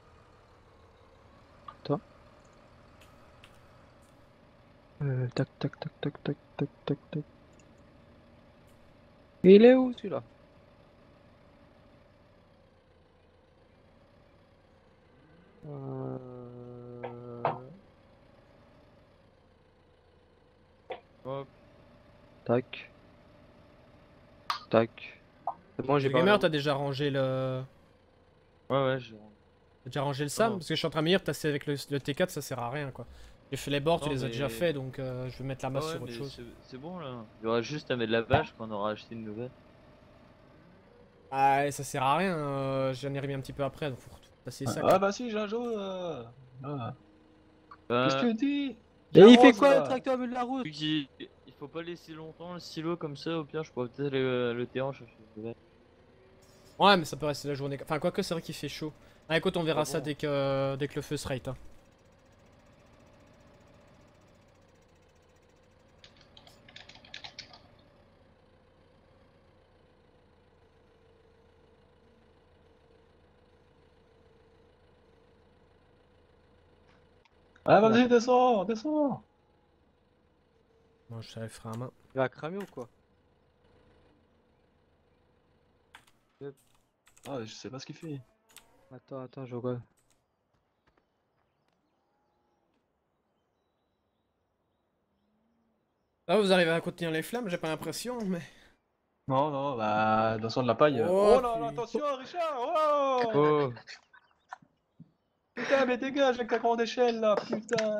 Euh, tac, tac, tac, tac, tac, tac, tac, tac. Il est où celui-là? Euh... Hop. Tac. Tac. C'est bon, j'ai Le pas. gamer, t'as déjà rangé le. Ouais, ouais, je... T'as déjà rangé le SAM? Non. Parce que je suis en train de me dire, tasser avec le, le T quatre, ça sert à rien quoi. J'ai fait les bords, tu Non, les as déjà mais- fait, donc euh, je vais mettre la Ah masse ouais, sur autre mais chose. c'est- c'est bon là. Il y aura juste à mettre la bâche quand on aura acheté une nouvelle. Ah, ça sert à rien, euh, j'en ai remis un petit peu après, donc faut passer ça. Ah quoi. bah si, Jajo. Euh... Ah. Bah, Qu'est-ce que tu dis? Et J'ai il fait rose, quoi là. le tracteur au milieu de la route? vu qu'il il faut pas laisser longtemps le silo comme ça, au pire je pourrais peut-être le, le terrain chercher une nouvelle. Ouais, mais ça peut rester la journée. Enfin, quoique, c'est vrai qu'il fait chaud. Ah, écoute, on verra Ah ça bon dès que, dès que le feu sera éteint. Ah vas-y, descends, descends. Moi, je savais le frein à main. Il va cramer ou quoi? Ah, je sais pas ce qu'il fait. Attends, attends, je regarde. Ah, vous arrivez à contenir les flammes, j'ai pas l'impression, mais. Non, non, bah, dans le son de la paille. euh. Oh, Oh, là là, puis- attention, Richard. Oh, Oh, putain, mais dégage avec ta grande échelle là, putain.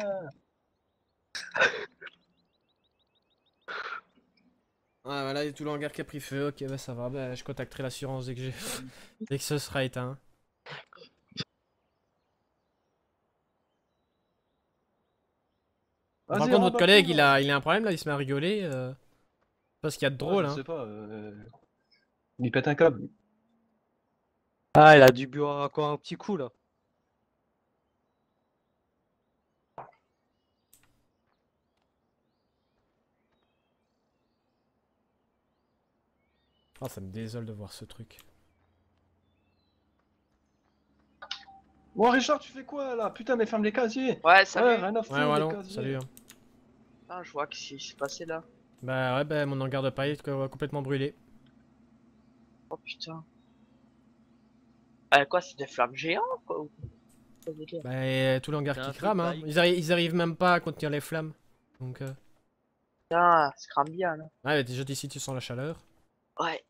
Ouais, voilà, il y a tout le hangar qui a pris feu, ok, bah ça va, bah, je contacterai l'assurance dès que j'ai. dès que ce sera éteint. Par Vas-y, contre, votre rentre collègue, dans le il a, il a un problème là, il se met à rigoler. Euh... Parce qu'il y a de trou, drôle, ouais, hein. Je sais pas. Euh... Il pète un câble. Ah, il a dû boire encore un petit coup là. Ah, ça me désole de voir ce truc. Bon, Richard, tu fais quoi là? Putain, mais ferme les casiers. Ouais, Ouais, salut. rien à foutre, Ouais, les voilà, casiers. salut. hein. Ah, je vois que c'est c'est passé là. Bah ouais, bah mon hangar de paille est co- complètement brûlé. Oh putain. Euh, quoi, c'est des flammes géantes quoi ou- quoi, c'est clair. Bah et tout le hangar C'est un qui feu de crame, hein. paille. Ils, arri- ils arrivent même pas à contenir les flammes. Donc euh... Putain, ça crame bien là. Ouais, mais déjà d'ici tu sens la chaleur. Ouais.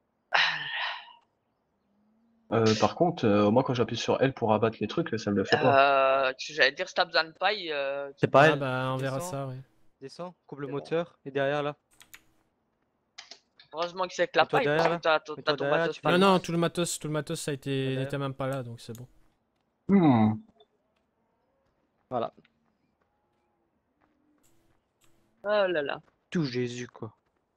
Euh, par contre, euh, moi quand j'appuie sur L pour abattre les trucs, ça me le fait pas. Euh, tu- j'allais dire si t'as besoin de paille. Euh, C'est Ah pareil. bah on verra Descends. ça, ouais. Descends, coupe le C'est bon. moteur et derrière là. Heureusement que c'est avec la Et toi paille derrière, parce là que t'as t'as- Et toi t'as ton derrière, matos tu pas fais- Non, loin. non, tout le matos, tout le matos ça a été, il derrière. était même pas là, donc c'est bon. Hmm. Voilà. Oh là là. Tout Jésus quoi.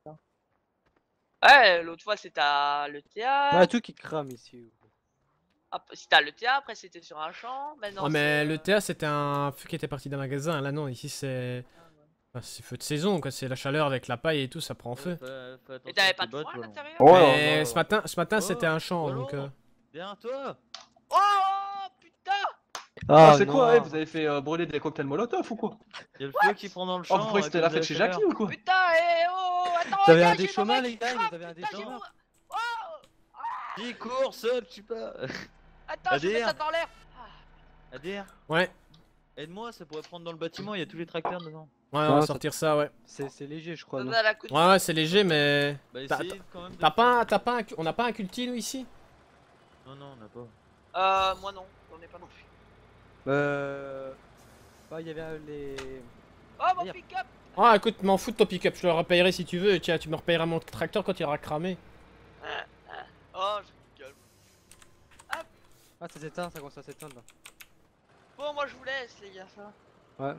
Ouais, l'autre fois c'était à l'E T A. Ah, tout qui crame ici. Hop, c'était à l'E T A, après c'était sur un champ. Maintenant, Ouais, mais c'est, le euh, T A c'était un feu qui était parti d'un magasin. Là, non, ici c'est. Enfin, c'est feu de saison, quoi. C'est la chaleur avec la paille et tout, ça prend feu. Fais- fais attention Et t'avais à pas tes de bottes, foin à Wallon. l'intérieur? Ouais, Mais ouais, ce ouais. matin, ce matin Oh, c'était un champ, Wallon. donc. euh, Derrière toi. Oh, oh, putain! Ah, Ah, c'est quoi, non. eh, vous avez fait euh, brûler des cocktails Molotov ou quoi? Il y a le feu qui prend dans le Oh, champ. vous croyez que à c'était cause la de fête chez chaleur. Jackie ou quoi? Putain, eh oh, attends, Vous avez regarde, un j'ai des une chômeurs, oreille les qui gars, crame, vous avez un des putain, j'ai chômeurs. mon- Oh, Dis, cours, saute, je sais pas. attends, je mets Adhère. ça dans l'air. Ah, Adhère, Ouais, aide-moi, ça pourrait prendre dans le bâtiment, il y a tous les tracteurs dedans. ouais, on Non, va ça- sortir ça, ouais. C'est c'est léger, je crois. donne non à la coup de- Ouais, ouais, c'est léger, mais. Bah T'as- essayez quand même de T'as faire- pas, un- t'as pas un, on n'a pas un culti, nous, ici? Non, non, on n'a pas. Euh, moi non, j'en ai pas non plus. Euh. Bah, il y avait euh, les. Oh, mon Merde. pick-up! Ah, écoute, m'en fous de ton pick-up, je le repayerai si tu veux. Tiens, tu me repayeras mon tracteur quand il aura cramé. Oh, je rigole. Ah, ça s'éteint, ça commence à s'éteindre là. Bon, moi je vous laisse, les gars, ça. Ouais.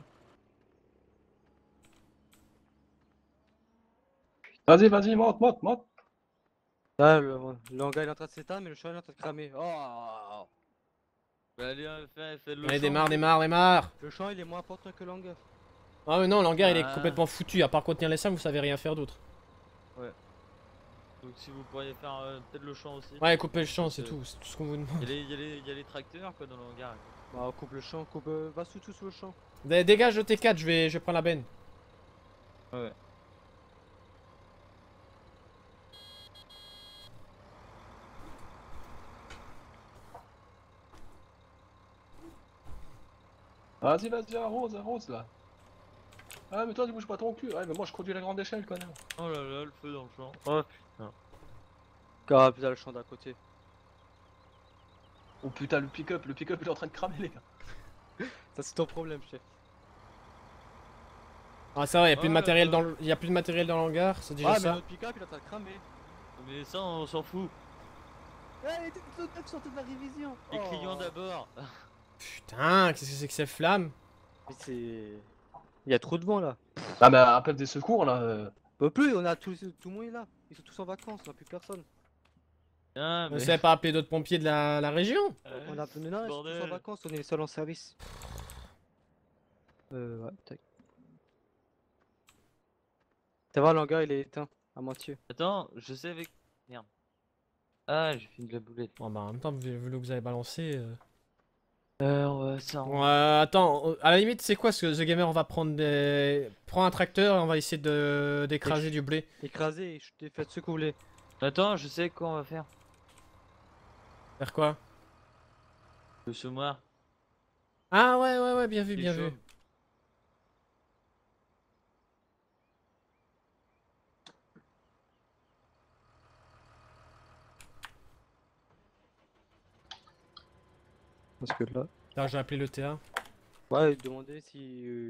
Vas-y, vas-y, monte, monte, monte. Là, le, le hangar il est en train de s'éteindre, mais le champ il est en train de cramer. Oh. Bah allez, euh, fais, fais le Allez, champ. démarre, démarre, démarre. Le champ il est moins important que le hangar. Ah, mais non, l'hangar il est Ah. complètement foutu. À part contenir les cinq, vous savez rien faire d'autre. Donc si vous pourriez faire euh, peut-être le champ aussi. Ouais, couper le champ, c'est Euh, tout. C'est tout ce qu'on vous Il demande. y, a les, il y a les- il y a les tracteurs quoi dans le hangar. Bah, on coupe le champ, coupe. euh, va sous tout sous le champ. Dé- Dégage le T quatre, je vais, je vais prendre la benne. Ouais. Vas-y, vas-y, arrose, arrose là. Ah, mais toi, tu bouges pas ton cul. Ouais, mais moi, je conduis la grande échelle, connard. Oh là là, le feu dans le champ. Oh putain. Ah putain, le champ d'à côté. Oh putain, le pick-up, le pick-up il est en train de cramer, les gars. Ça, c'est ton problème, chef. Ah, ça va, y a plus de Oh là matériel là. dans le... y a plus de matériel dans l'hangar, c'est déjà Ouais, mais ça. notre pick-up, il est en train de cramer. Mais ça, on s'en fout. Eh, il était tout le sorti de la révision. Les Oh. clients d'abord. Putain, qu'est-ce que c'est que ces flammes? Mais c'est. Il y a trop de vent là. Ah, mais appelle des secours, là. euh. On peut plus, on a tout, tout le monde est là. Ils sont tous en vacances, on a plus personne. Ah, Vous mais. savez pas appeler d'autres pompiers de la, la région? On a plus de non, ils sont tous en Bordel. vacances, on est les seuls en service. Euh, ouais, tac. Ça va, l'hangar il est éteint, à moitié. Attends, je sais avec. Merde. Ah, j'ai fini de la boulette. Bon, bah, en même temps, vu, vu le que vous avez balancé. Euh... Euh, on va ça. Bon, euh, attends, euh, à la limite, c'est quoi ce que The Gamer? On va prendre des. Prends un tracteur et on va essayer de d'écraser du blé. Écrasé, je t'ai fait ce que vous voulez. Attends, je sais quoi on va faire. Faire quoi? Le semoir. Ah, ouais, ouais, ouais, bien vu, les bien vu. chaumes. Parce que là. Là, j'ai appelé le T A. Ouais, demander si. Euh...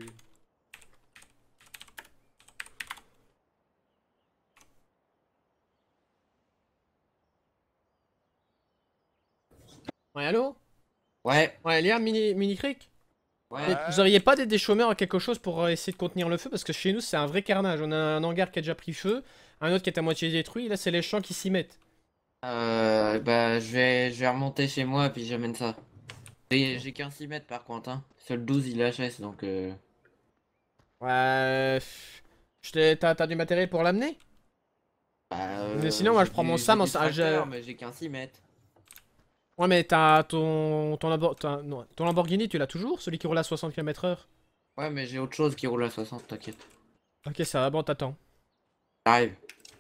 Ouais, allô? Ouais, Ouais, Liam, mini, mini Crick? ouais. Et vous auriez pas des, des chômeurs à quelque chose pour euh, essayer de contenir le feu? Parce que chez nous, c'est un vrai carnage. On a un hangar qui a déjà pris feu, un autre qui est à moitié détruit, et là, c'est les champs qui s'y mettent. Euh, bah, je vais, je vais remonter chez moi puis j'amène ça. J'ai j'ai qu'un six mètres par contre, hein. Seul douze il H S donc. Euh... Ouais. pff, je t'ai- T'as t'as du matériel pour l'amener? Bah, Mais euh, sinon, moi, j'ai je prends du- mon j'ai Sam, du en- ah, je- tracteur, mais j'ai qu'un six mètres. Ouais, mais t'as ton. Ton, Lambor- t'as- non, ton Lamborghini, tu l'as toujours? Celui qui roule à soixante kilomètres heure? Ouais, mais j'ai autre chose qui roule à soixante, t'inquiète. Ok, ça va, bon, t'attends. J'arrive.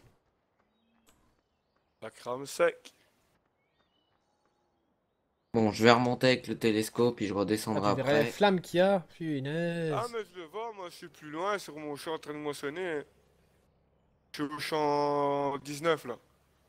La crame sec. Bon, je vais remonter avec le télescope puis je Ah, redescendrai tu verrais les après. flammes qu'il y a. Punaise. Ah, mais je le vois, moi je suis plus loin sur mon champ en train de moissonner. Je suis au champ dix-neuf là.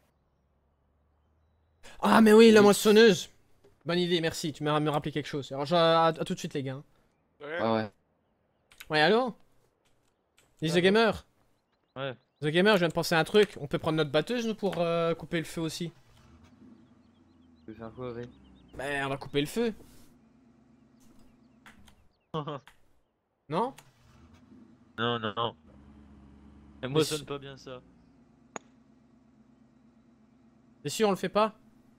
Ah, mais oui, la Oui. moissonneuse. Bonne idée, merci. Tu m'as me rappelé quelque chose. Alors, je- à, à tout de suite, les gars. Ouais. Ouais, ouais. Ouais, allô? Dis The Allô. Gamer. Ouais. The Gamer, je viens de penser à un truc. On peut prendre notre batteuse, nous, pour euh, couper le feu aussi. Tu veux faire quoi avec? Bah, on va couper le feu. Non? Non, non, non. Et moi, ça sonne pas bien ça. T'es sûr, on le fait pas?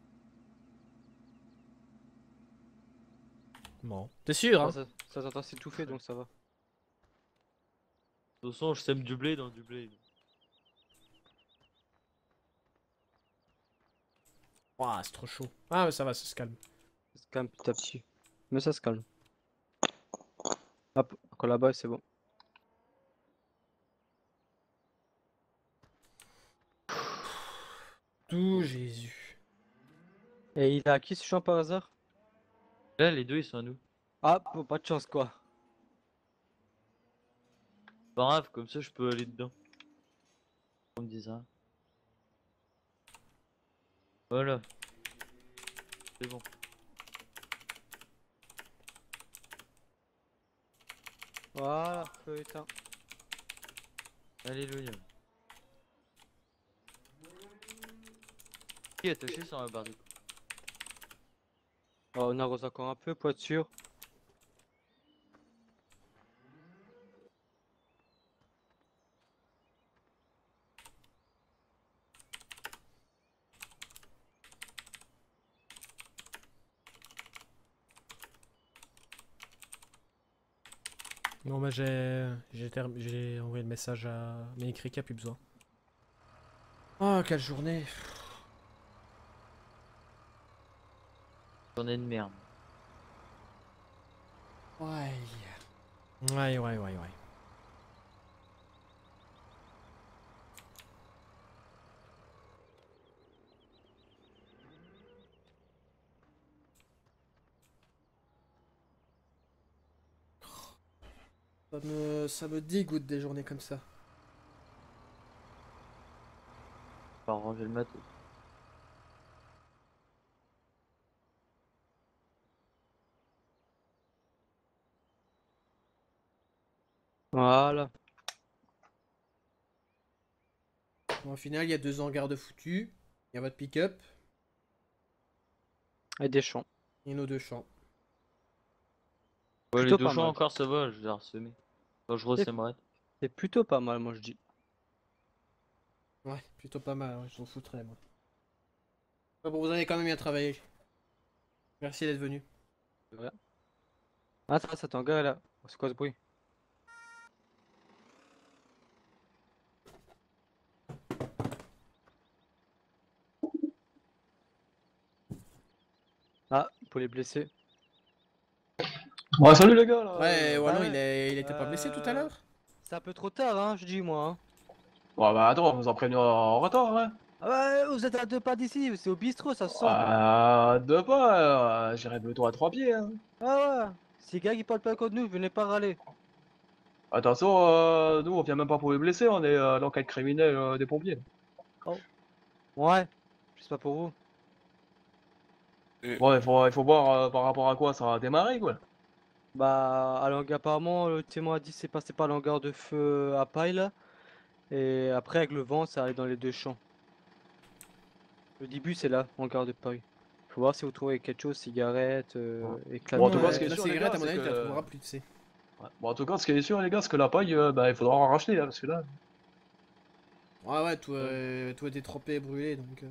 Bon. T'es sûr, hein? Ah, ça ça s'entend s'étouffer donc ça va. De toute façon, je sème du blé dans du blé. Ouah, c'est trop chaud. Ah, mais ça va, ça se calme. Ça se calme petit à petit. Mais ça se calme. Hop, encore là-bas c'est bon. Tout Jésus. Et il a qui ce champ par hasard? Là, les deux, ils sont à nous. Ah, bon, pas de chance quoi. Pas grave, comme ça, je peux aller dedans. On me dit ça. Voilà. C'est bon. Voilà, feu éteint. Alléluia. Qui est attaché sur la barre du coup? Oh, on arrose encore un peu pour être sûr. Non, bah, j'ai j'ai term- j'ai envoyé le message à Minicrick, a plus besoin. Oh, quelle journée. Journée de merde. Ouais. Ouais, ouais, ouais, ouais. Ça me, ça me dégoûte des journées comme ça. Pas ranger le matos. Voilà. Bon, au final, il y a deux hangars de foutus. Il y a votre pick-up Et des champs. et nos deux champs. Ouais, les Plutôt deux pas champs mal. encore ça va, je les ai ressemés. Quand je ressèmerai. C'est plutôt pas mal, moi je dis. Ouais, plutôt pas mal, ouais, je m'en foutrais moi. Ouais, bon, vous avez quand même bien travaillé. Merci d'être venu. Ah, ça, ça t'engage là. C'est quoi ce bruit? Ah, pour les blessés. Ouais, salut les gars là. Ouais, euh, Wallon, ouais. il, est... il était pas blessé tout à Euh, l'heure? C'est un peu trop tard, hein, je dis moi. Hein. Ouais, bah attends, on vous en prévenu en retard, hein. Ah ouais, vous êtes à deux pas d'ici, c'est au bistrot, ça se sent. Euh, deux pas, euh, j'irai plutôt à trois pieds, hein. Ah ouais, ces gars qui parlent pas contre nous, venez pas râler. Attention, euh, nous on vient même pas pour les blessés, on est euh, l'enquête criminelle euh, des pompiers. Ouais, je sais pas pour vous. Bon, il faut, il faut voir euh, par rapport à quoi ça a démarré, quoi. Bah, alors apparemment, le témoin a dit que c'est passé par l'hangar de feu à paille là. Et après, avec le vent, ça allait dans les deux champs. Le début, c'est là, hangar de paille. Faut voir si vous trouvez quelque chose, cigarette, euh, éclat Bon, en de tout cas, Ouais, ce qui est la sûr, les cigarette, gars, à mon c'est avis, tu la que... trouveras plus, tu sais. Ouais. Bon, en tout cas, ce qui est sûr, les gars, c'est que la paille, euh, bah, il faudra en racheter, là, parce que là... Ouais, ouais, tout, euh, tout a été trempé et brûlé, donc... euh.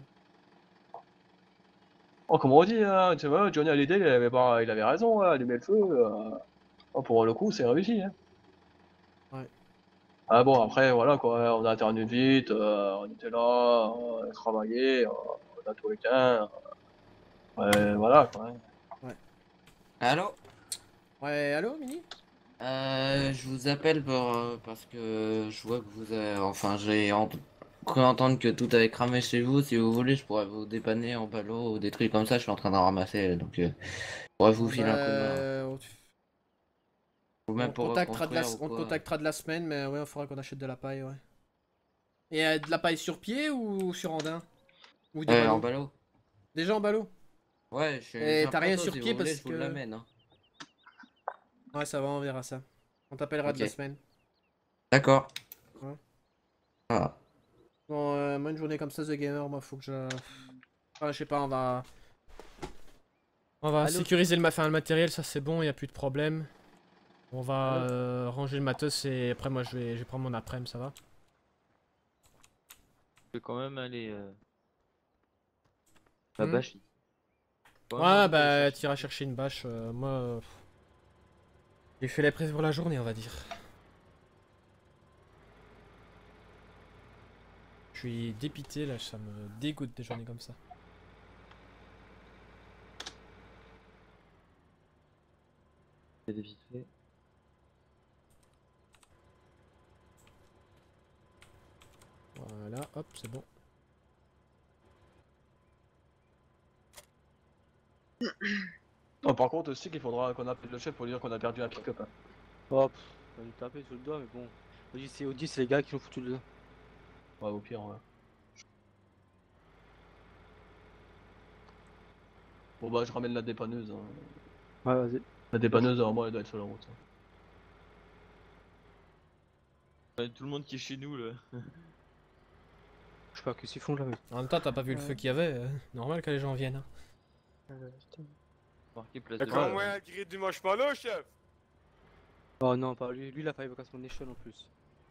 Oh, comme on dit, hein, tu vois, Johnny Hallyday, il avait, pas... il avait raison, hein, allumer le feu, euh, oh, pour le coup, c'est réussi, hein. Ouais. Ah bon, après, voilà, quoi, on a intervenu vite, euh, on était là, on a travaillé, on a tout éteint, ouais, voilà, quoi. Hein. Allô? Ouais, allô, Mini? Euh, je vous appelle pour, euh, parce que je vois que vous avez, enfin, j'ai ent- cru entendre que tout avait cramé chez vous. Si vous voulez, je pourrais vous dépanner en ballot ou des trucs comme ça. Je suis en train d'en ramasser, donc euh, je pourrais vous Ah filer un coup de main. bah, on, Ou on même te pour contactera de la... reconstruire ou on te quoi. contactera de la semaine, mais ouais, il faudra qu'on achète de la paille, ouais. Et euh, de la paille sur pied ou sur andin? Ou des Euh, en ballots? ballot? Déjà en ballot? Ouais, j'ai Et j'ai un t'as rien plateau, sur si pied vous voulez, parce je vous que... l'amène. Hein. Ouais, ça va, on verra ça. On t'appellera de la Ok. semaine. D'accord. Ouais. Ah. Bon, euh, moi, une journée comme ça, The Gamer, moi, faut que je... Enfin, je sais pas, on va... On va Allô sécuriser le, ma... enfin, le matériel, ça c'est bon, il a plus de problème. On va Allô euh, ranger le matos et après, moi, je vais, je vais prendre mon après-midi, ça va? Je vais quand même aller. Euh... La Hmm. bâche. Quand même Ouais, envie d'aller bah, chercher. t'iras chercher une bâche. euh, moi, euh, pff, j'ai fait les prises pour la journée, on va dire. Je suis dépité, là, ça me dégoûte des journées comme ça. C'est vite fait. Voilà, hop, c'est bon. Oh, par contre, aussi qu'il faudra qu'on appelle le chef pour lui dire qu'on a perdu un pick-up. Hein. Oh, pff, on va lui taper sur le doigt, mais bon. Audi, c'est Audi, c'est les gars qui l'ont foutu dedans. Ouais, au pire, ouais. Bon bah, je ramène la dépanneuse. Hein. Ouais, vas-y. La dépanneuse, normalement, elle doit être sur la route. Hein. Ouais, tout le monde qui est chez nous là. Je sais pas qu'est-ce qu'ils font là, mais. En même temps, t'as pas vu le feu qu'il y avait, euh, normal que les gens viennent. Hein. Marqué place de Comment Valle. moi, grille du marshmallow, chef? Oh non, pas lui. Lui, il a failli me casser mon échelle en plus.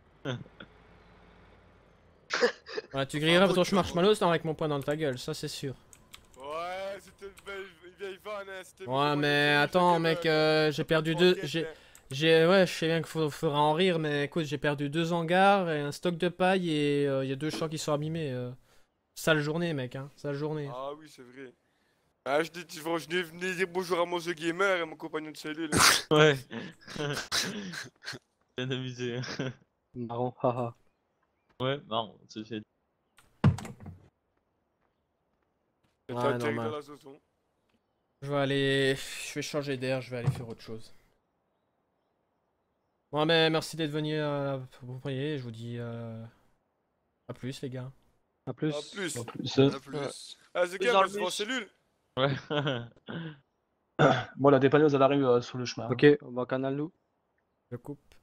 Voilà, tu grilleras beau ton tour, marshmallow, c'est avec mon poing dans ta gueule, ça c'est sûr. Ouais, c'était une belle une vieille vanne, hein. C'était Ouais, mais attends, mec, euh, j'ai perdu deux. J'ai. J'ai, ouais, je sais bien qu'il faut, faudra en rire, mais écoute, j'ai perdu deux hangars et un stock de paille et il euh, y a deux champs qui sont abîmés. Euh. Sale journée, mec, hein, sale journée. Ah oui, c'est vrai. Ah, je, dis, je venais venir dire bonjour à mon The Gamer et mon compagnon de cellule. Ouais. Bien amusé. Marrant, haha. Ouais, marrant, c'est fait. T'es Ouais, direct normal. dans la sauce. Je vais aller. Je vais changer d'air, je vais aller faire autre chose. Bon, mais merci d'être venu. Euh, vous voyez, je vous dis euh, à plus, les gars. A plus. A plus. En plus, A euh, plus. Ah, c'est Plus quel dans moi le je vais en bus. cellule. Ouais. moi, la dépanneuse, elle arrive euh, sur le chemin. Ok, on va au canal nous. Je coupe.